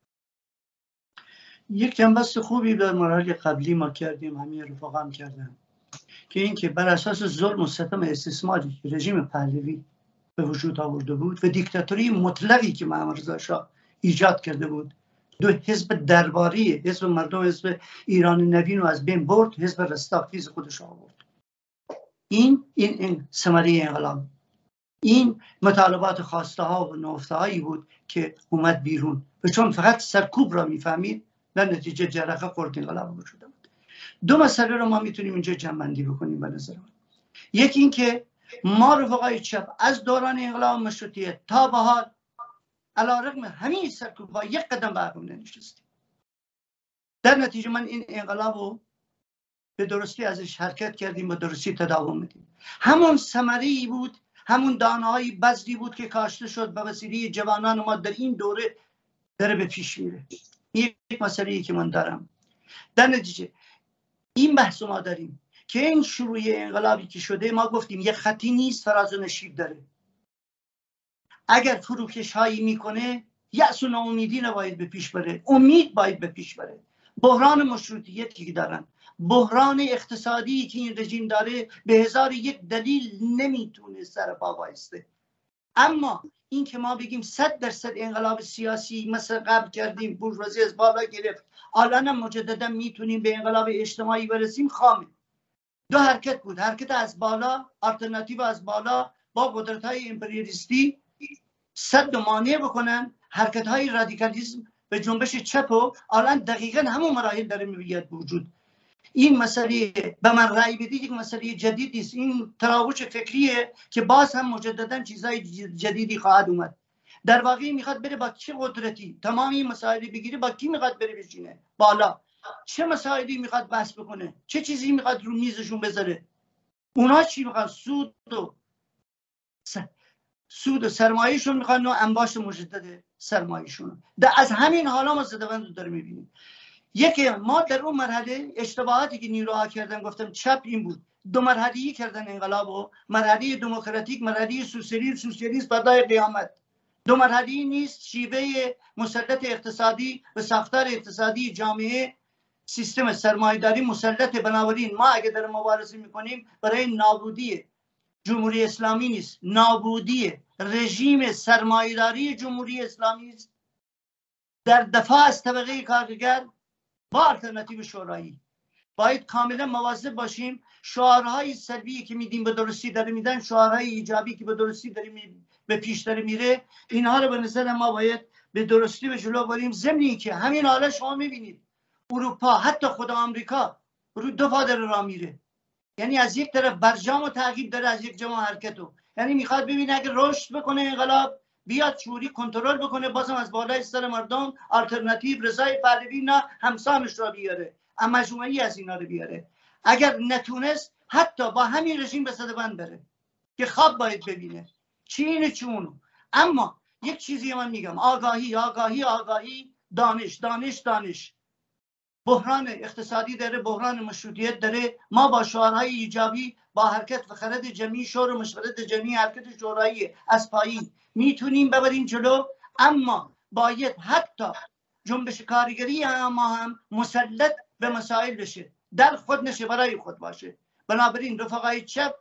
یک جنبست خوبی به مراحل قبلی ما کردیم، همین رفاقا هم کردن، که این که بر اساس ظلم و ستم استثماری که رژیم پهلوی به وجود آورده بود و دیکتاتوری مطلقی که محمد رضا شاه ایجاد کرده بود، دو حزب درباری، حزب مردم، حزب ایران نوین رو از بین برد، حزب رستاخیز خودش آورد. این این این ثمره انقلاب، این مطالبات خواسته ها و نهفته هایی بود که اومد بیرون و چون فقط سرکوب را میفهمید در نتیجه جرقه خورد انقلاب وجود آمد. دو مسئله رو ما میتونیم اینجا جمع‌بندی بکنیم به نظر من. یکی این که ما رفقای چپ از دوران انقلاب مشروطیت تا به حال علیرغم همین سرکوب‌ها یک قدم به عقب ننشستیم. در نتیجه من این انقلاب رو به درستی ازش حرکت کردیم، به درستی تداوم میدیم. همون ثمره‌ای بود، همون دانه‌های بذری بود که کاشته شد به وسیله جوانان ما در این دوره داره به پیش میره. یک مسئله‌ای که من دارم. در نتیجه این بحث ما داریم که این شروع انقلابی که شده ما گفتیم یک خطی نیست، فراز و نشیب داره. اگر فروکش هایی میکنه یأس و ناامیدی نباید به پیش بره، امید باید به پیش بره. بحران مشروطیتی که دارن، بحران اقتصادی که این رژیم داره به هزار یک دلیل نمیتونه سر پا وایسته. اما این که ما بگیم صد درصد انقلاب سیاسی مثل قبل کردیم، بورژوازی از بالا گرفت، الان هم مجددا میتونیم به انقلاب اجتماعی برسیم، خامه. دو حرکت بود، حرکت از بالا، آلترناتیو از بالا با قدرت های امپریالیستی صد و مانع بکنن حرکت های رادیکالیسم به جنبش چپ و الان دقیقا همون مراحل داره میبید وجود. این مسئله به من رأی بدید یک مسئله جدید است، این تراوش فکریه که باز هم مجددا چیزای جدیدی خواهد اومد. در واقع میخواد بره با چه قدرتی تمام این مسائل بگیره، با کی میخواد بره بشینه بالا، چه مسائلی میخواد بحث بکنه، چه چیزی میخواد رو میزشون بذاره. اونا چی میخواد؟ سود و س... سود و سرمایه‌شون میخوان و انباش مجدد سرمایه‌شون. از همین حالا ما زدوند رو داره میبینیم. یکی ما در اون مرحله اشتباهاتی که نیروها کردن، گفتم چپ این بود، دو مرحله‌ای کردن انقلاب و مرحله دموکراتیک، مرحله سوسیالیسم، سوسیالیسم فردای قیامت. دو مرحله‌ای نیست، شیوه مسلط اقتصادی و ساختار اقتصادی جامعه، سیستم سرمایه‌داری مسلط. بنابراین ما اگه در مبارزه میکنیم برای نابودی جمهوری اسلامی نیست، نابودی رژیم سرمایه‌داری جمهوری اسلامی است در دفاع از طبقه کارگر با آلترناتیو شورایی. باید کاملا مواظب باشیم شعارهای سلبی که میدیم به درستی داره میدن، شعارهای ایجابی که به درستی داره می... به پیش داره میره، اینها رو به نظر ما باید به درستی به جلو بریم. ضمنی که همین حالا شما میبینید اروپا، حتی خود آمریکا رو دو پا داره راه میره، یعنی از یک طرف برجام و تعقیب داره، از یک جمع حرکتو، یعنی میخواد ببینه اگه رشد بکنه انقلاب بیاد شوری کنترل بکنه، بازم از بالای سر مردم آلترناتیو رضای پهلوی نه همسانش را بیاره، اما مجموعی از اینا رو بیاره. اگر نتونست حتی با همین رژیم به صدبند بره که خواب باید ببینه چین چون. اما یک چیزی من میگم، آگاهی آگاهی آگاهی، دانش دانش دانش. بحران اقتصادی داره، بحران مشروطیت داره، ما با شعارهای ایجابی، با حرکت و خرد جمعی، شور و مشورت جمعی، حرکت شورایی از پایین میتونیم ببریم جلو. اما باید حتی جنبش کارگری ما هم مسلط به مسائل بشه، در خود نشه، برای خود باشه. بنابراین رفقای چپ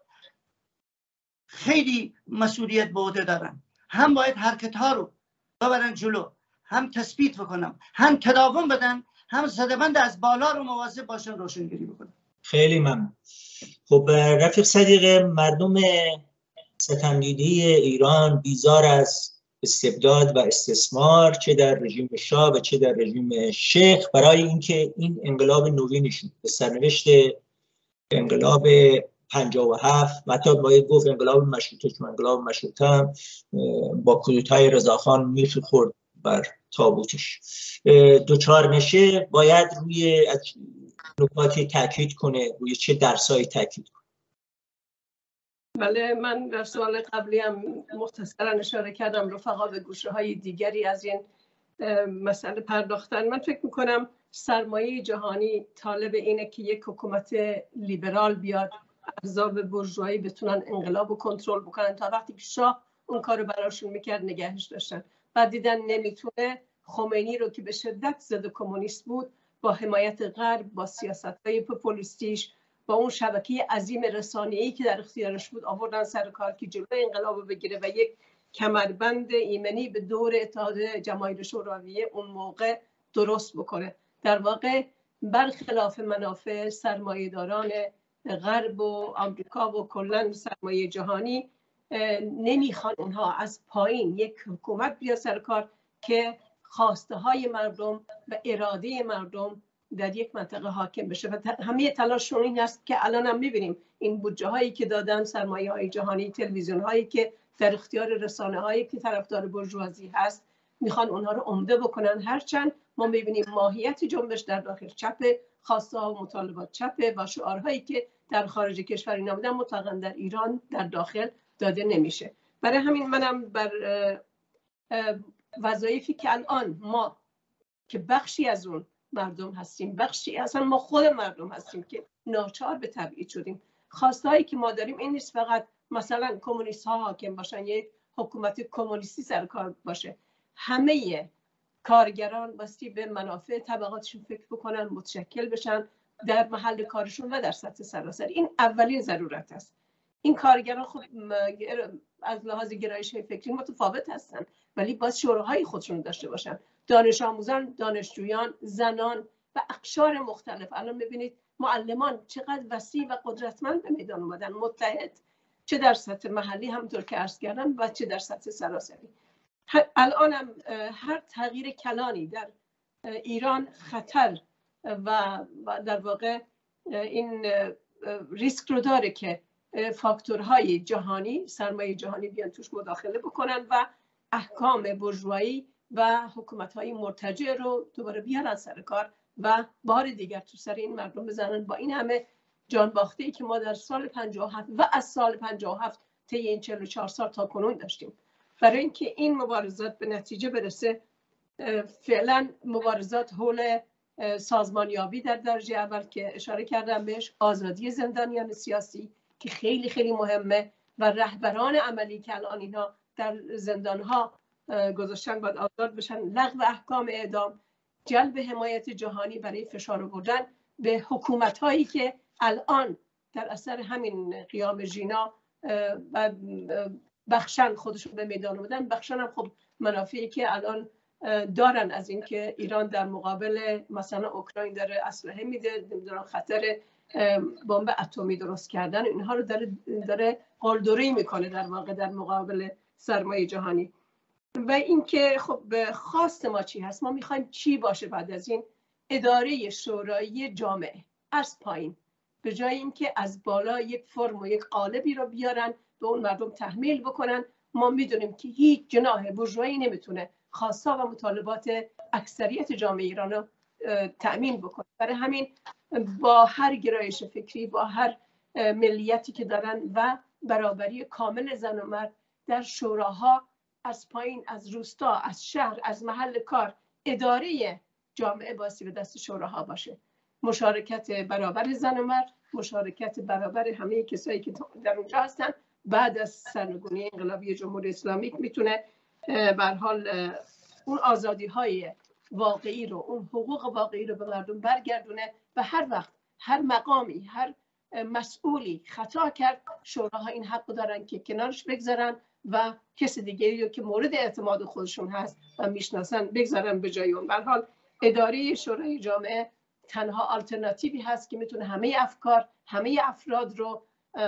خیلی مسئولیت به عهده دارن، هم باید حرکت ها رو ببرن جلو، هم تثبیت بکنم، هم تداوم بدن، هم زدبند از بالا رو مواظب باشن روشنگری بکنن. خیلی ممنون. خب رفیق صدیقه، مردم ستمدیده ایران بیزار از استبداد و استثمار، چه در رژیم شاه و چه در رژیم شیخ، برای اینکه این انقلاب نوینشون به سرنوشت انقلاب پنجاه و هفت و حتی باید گفت انقلاب مشروطه، چون انقلاب مشروطه هم با کودتای رضاخان میخ خورد بر تابوتش، دوچار نشه، باید روی نکاتی تاکید کنه، روی چه درسایی تاکید کنه؟ بله، من در سوال قبلی هم مختصرا اشاره کردم، رفقا به گوشه های دیگری از این مسئله پرداختن. من فکر میکنم سرمایه جهانی طالب اینه که یک حکومت لیبرال بیاد، احزاب بورژوایی بتونن انقلاب رو کنترل بکنن. تا وقتی که شاه اون کارو براشون میکرد نگهش داشتن، بعد دیدن نمیتونه، خمینی رو که به شدت ضد کمونیست بود، با حمایت غرب، با سیاست‌های پوپولیستیش، با اون شبکه عظیم رسانه‌ای که در اختیارش بود، آوردن سر کار که جلوی انقلاب رو بگیره و یک کمربند ایمنی به دور اتحاد جماهیر شوروی اون موقع درست بکنه. در واقع برخلاف منافع سرمایه‌داران غرب و آمریکا و کلاً سرمایه جهانی، نمیخوان اونها از پایین یک حکومت بیاد سر کار که خواسته های مردم و اراده مردم در یک منطقه حاکم بشه. و همه تلاششون این است که الان هم میبینیم این بودجه هایی که دادن سرمایه های جهانی، تلویزیون هایی که در اختیار رسانه هایی که طرفدار بورژوازی هست، میخوان اونها رو عمده بکنن. هرچند ما میبینیم ماهیت جنبش در داخل چپ، خواسته ها و مطالبات چپه و شعارهایی که در خارج کشور اینا بودن مطلقاً در ایران در داخل داده نمیشه. برای همین منم بر وظایفی که الان ما که بخشی از اون مردم هستیم، بخشی اصلا ما خود مردم هستیم که ناچار به تبعید شدیم، خواستهایی که ما داریم این نیست فقط مثلا کمونیست ها حاکم باشن، یک حکومت کمونیستی سر کار باشه. همه کارگران باستی به منافع طبقاتشون فکر بکنن، متشکل بشن در محل کارشون و در سطح سراسری. این اولین ضرورت است. این کارگران خب از لحاظ گرایش فکری متفاوت هستن، ولی باید شوراهای خودشون داشته باشن. دانش آموزان، دانشجویان، زنان و اقشار مختلف. الان ببینید معلمان چقدر وسیع و قدرتمند به میدان اومدن، متحد، چه در سطح محلی همونطور که عرض کردم و چه در سطح سراسری. الان هم هر تغییر کلانی در ایران خطر و در واقع این ریسک رو داره که فاکتورهای جهانی، سرمایه جهانی بیان توش مداخله بکنن و احکام بورژوایی و حکومت‌های مرتجع رو دوباره بیارن سر کار و بار دیگر تو سر این مردم بزنن. با این همه جانباخته‌ای که ما در سال پنجاه و هفت و از سال پنجاه و هفت طی این چهل و چهار سال تا کنون داشتیم. برای اینکه این مبارزات به نتیجه برسه، فعلا مبارزات حول سازمانیابی در درجه اول که اشاره کردم بهش، آزادی زندانیان سیاسی که خیلی خیلی مهمه و رهبران عملی که الان اینها در زندانها گذاشتن باید آزاد بشن، لغو احکام اعدام، جلب حمایت جهانی برای فشار آوردن به حکومت‌هایی که الان در اثر همین قیام ژینا و بخشن خودشون به میدان اومدن، بخشن هم خب منافعی که الان دارن از اینکه ایران در مقابل مثلا اوکراین داره اسلحه میده، نمیدونم خطر بمب اتمی درست کردن، اینها رو داره داره قلدری میکنه در واقع در مقابل سرمایه جهانی. و اینکه خب خواست ما چی هست؟ ما میخوایم چی باشه بعد از این؟ اداره شورایی جامعه از پایین، به جای اینکه از بالا یک فرم و یک قالبی رو بیارن به اون مردم تحمیل بکنن. ما میدونیم که هیچ جناح بورژوایی نمیتونه خواستها و مطالبات اکثریت جامعه ایران رو تأمین بکنه. برای همین با هر گرایش فکری، با هر ملیتی که دارن و برابری کامل زن و مرد در شوراها، از پایین، از روستا، از شهر، از محل کار، اداره جامعه باسی به دست شوراها باشه. مشارکت برابر زن و مرد، مشارکت برابر همه کسایی که در اونجا هستن. بعد از سرنگونی انقلابی جمهوری اسلامی میتونه به هر حال اون آزادی های واقعی رو، اون حقوق واقعی رو به مردم برگردونه و هر وقت هر مقامی، هر مسئولی خطا کرد، شوراها این حق دارن که کنارش بگذارن و کسی دیگری رو که مورد اعتماد خودشون هست و میشناسن بگذارن به جای اون. به هر حال اداره شورای جامعه تنها آلترناتیوی هست که میتونه همه افکار، همه افراد رو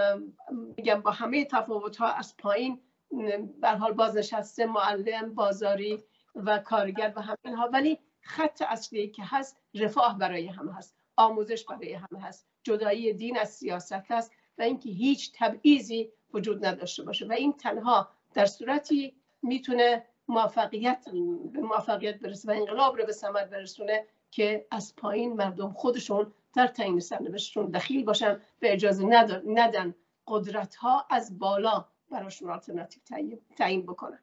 میگم با همه تفاوت‌ها از پایین، به هر حال بازنشسته، معلم، بازاری و کارگر و همه اینها، ولی خط اصلی که هست رفاه برای همه هست، آموزش برای همه هست، جدایی دین از سیاست هست و اینکه هیچ تبعیضی وجود نداشته باشه. و این تنها در صورتی میتونه موفقیت به موفقیت برسه و انقلاب رو به ثمر برسونه که از پایین مردم خودشون در تعیین سرنوشتشون دخیل باشن و اجازه ندن قدرت ها از بالا براشون آلترناتیو تعیین بکنن.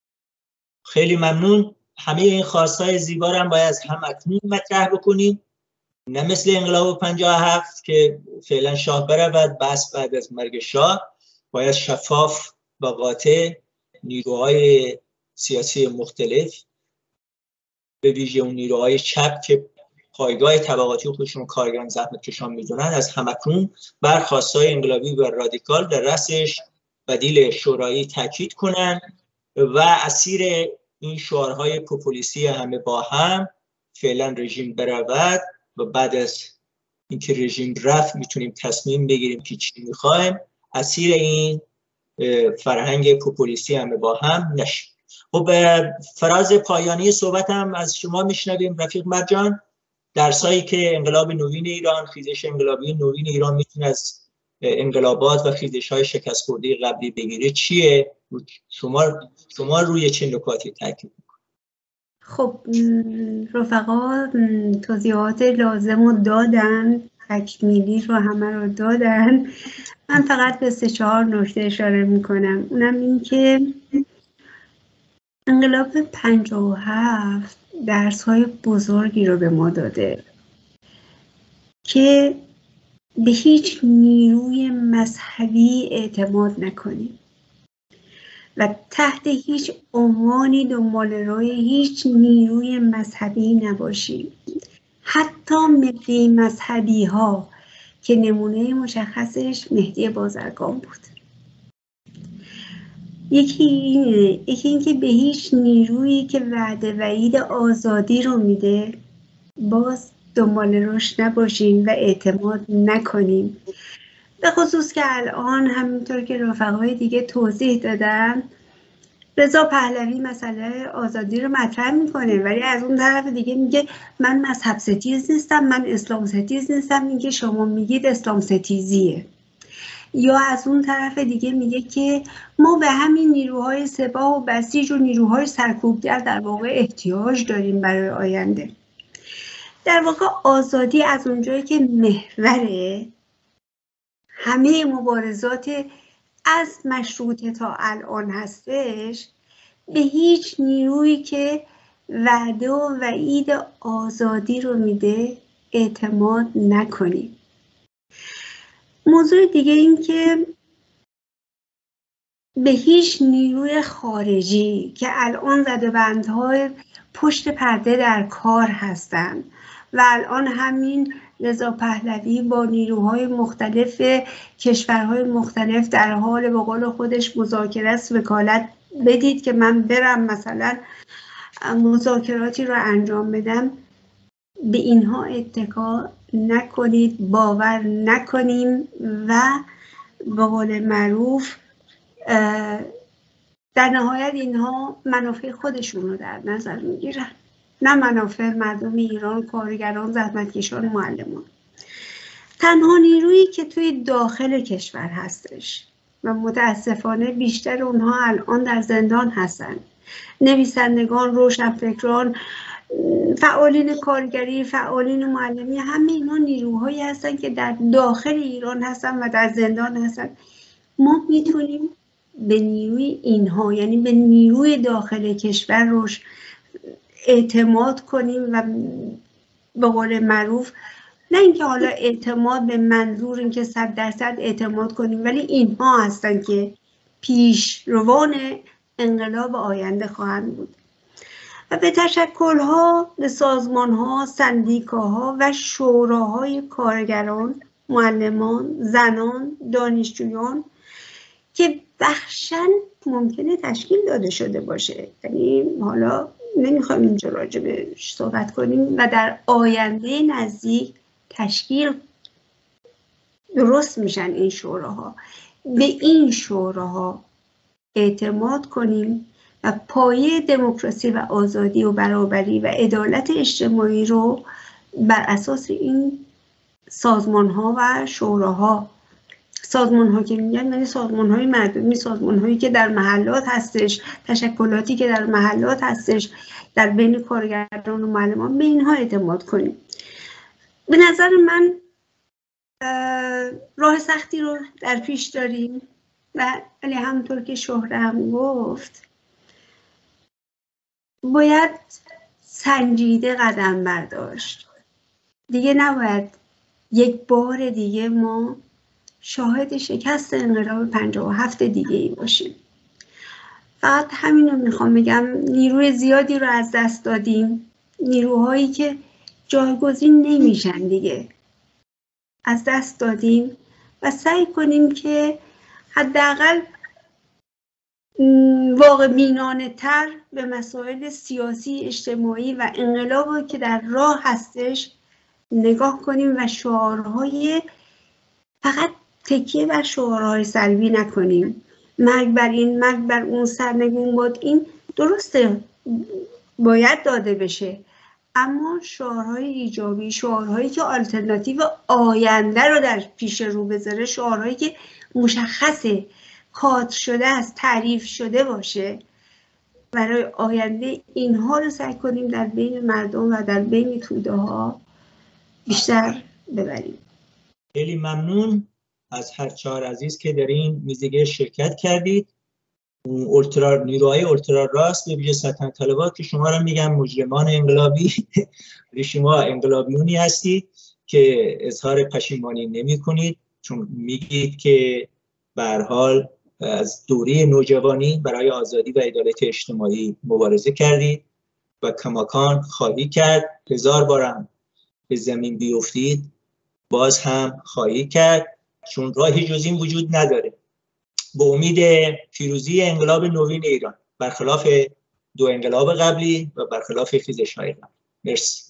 خیلی ممنون. همه این خواستهای زیبا رو هم باید از هم اکنون مطرح بکنیم، نه مثل انقلاب پنجاه و هفت که فعلا شاه برود، بس بعد از مرگ شاه باید شفاف و قاطع نیروهای سیاسی مختلف، به ویژه اون نیروهای چپ که پایگاه طبقاتی خودشون کارگران زحمت کشان میدونن، از همکنون بر خواستهای انقلابی و رادیکال در رأسش بدیل شورایی تاکید کنن و اسیر این شعارهای پوپولیستی همه با هم فعلا رژیم برود و بعد از اینکه رژیم رفت میتونیم تصمیم بگیریم که چی میخوایم، اسیر این فرهنگ پوپولیستی همه با هم نشیم. خب فراز پایانی صحبتم از شما میشنویم رفیق مرجان. درسایی که انقلاب نوین ایران، خیزش انقلابی نوین ایران میتونه از انقلابات و خیزش‌های شکست خورده قبلی بگیره چیه؟ شما شما روی چه نکاتی تاکید می‌کنید؟ خب رفقا توضیحات لازم رو دادن، تکمیلی رو همه رو دادن. من فقط به سه چهار نکته اشاره میکنم. اونم این که انقلاب پنجاه و هفت درس‌های بزرگی رو به ما داده که به هیچ نیروی مذهبی اعتماد نکنیم و تحت هیچ عنوانی دنبال روی هیچ نیروی مذهبی نباشیم، حتی ملی مذهبی ها که نمونه مشخصش مهدی بازرگان بود. یکی اینه، یکی اینکه به هیچ نیرویی که وعده وعید آزادی رو میده باز دنبال روش نباشیم و اعتماد نکنیم. به خصوص که الان همینطور که رفقای دیگه توضیح دادن، رضا پهلوی مسئله آزادی رو مطرح میکنه ولی از اون طرف دیگه میگه من مذهب ستیز نیستم، من اسلام ستیز نیستم، میگه شما میگید اسلام ستیزیه. یا از اون طرف دیگه میگه که ما به همین نیروهای سپاه و بسیج و نیروهای سرکوبگر در واقع احتیاج داریم برای آینده. در واقع آزادی از اونجایی که محور همه مبارزات از مشروطه تا الان هستش، به هیچ نیرویی که وعده و وعید آزادی رو میده اعتماد نکنیم. موضوع دیگه این که به هیچ نیروی خارجی که الان زده‌بندهای پشت پرده در کار هستن و الان همین رضا پهلوی با نیروهای مختلف کشورهای مختلف در حال به قول خودش مذاکره است، وکالت بدید که من برم مثلا مذاکراتی رو انجام بدم. به اینها اتکا نکنید، باور نکنیم و به قول معروف در نهایت اینها منافع خودشون رو در نظر میگیرن، نه منافع مردم ایران، کارگران، زحمتکشان، معلمان. تنها نیرویی که توی داخل کشور هستش و متاسفانه بیشتر اونها الان در زندان هستن، نویسندگان، روشنفکران، فعالین کارگری، فعالین معلمی، همه اینا نیروهایی هستن که در داخل ایران هستن و در زندان هستن. ما میتونیم به نیروی اینها، یعنی به نیروی داخل کشور روش اعتماد کنیم و به قول معروف نه اینکه حالا اعتماد به منظور اینکه صد درصد اعتماد کنیم، ولی اینها هستن که پیشروان انقلاب آینده خواهند بود. و به تشکل‌ها، به سازمان‌ها، سندیکاها و شوراهای کارگران، معلمان، زنان، دانشجویان که بخشن ممکنه تشکیل داده شده باشه، یعنی حالا نمیخوایم اینجا راجع بهش صحبت کنیم و در آینده نزدیک تشکیل درست میشن این شوراها. به این شوراها اعتماد کنیم و پایه دموکراسی و آزادی و برابری و عدالت اجتماعی رو بر اساس این سازمان ها و شوراها، سازمان ها که میگن یعنی سازمان های مردمی، سازمان هایی که در محلات هستش، تشکلاتی که در محلات هستش، در بین کارگران و معلمان، به اینها اعتماد کنیم. به نظر من راه سختی رو در پیش داریم و ولی همونطور که شهره هم گفت باید سنجیده قدم برداشت. دیگه نباید یک بار دیگه ما شاهد شکست انقلاب پنجاه و هفت دیگه ای باشیم. فقط همین رو میخوام بگم، نیروی زیادی رو از دست دادیم، نیروهایی که جایگزین نمیشن دیگه از دست دادیم و سعی کنیم که حداقل واقع بینانه تر به مسائل سیاسی، اجتماعی و انقلاب که در راه هستش نگاه کنیم و شعارهای فقط تکیه بر شعارهای سلبی نکنیم. مرگ بر این، مرگ بر اون، سرنگون باد این، درسته باید داده بشه، اما شعارهای ایجابی، شعارهایی که آلترناتیو آینده رو در پیش رو بذاره، شعارهایی که مشخصه، کادر شده است، تعریف شده باشه برای آینده، اینها رو سعی کنیم در بین مردم و در بین توده ها بیشتر ببریم. خیلی ممنون از هر چهار عزیز که در این میزگیر شرکت کردید. اولترا نیروهای اولترا راست به ویژه سلطنت طلبات که شما رو میگم مجرمان انقلابی شما انقلابیونی هستید که اظهار پشیمانی نمی کنید، چون میگید که به هر حال از دوره نوجوانی برای آزادی و عدالت اجتماعی مبارزه کردید و کماکان خواهی کرد. هزار بارم به زمین بیفتید باز هم خواهی کرد، چون راهی جز این وجود نداره. با امید پیروزی انقلاب نوین ایران برخلاف دو انقلاب قبلی و برخلاف خیزش‌های قبلی. مرسی.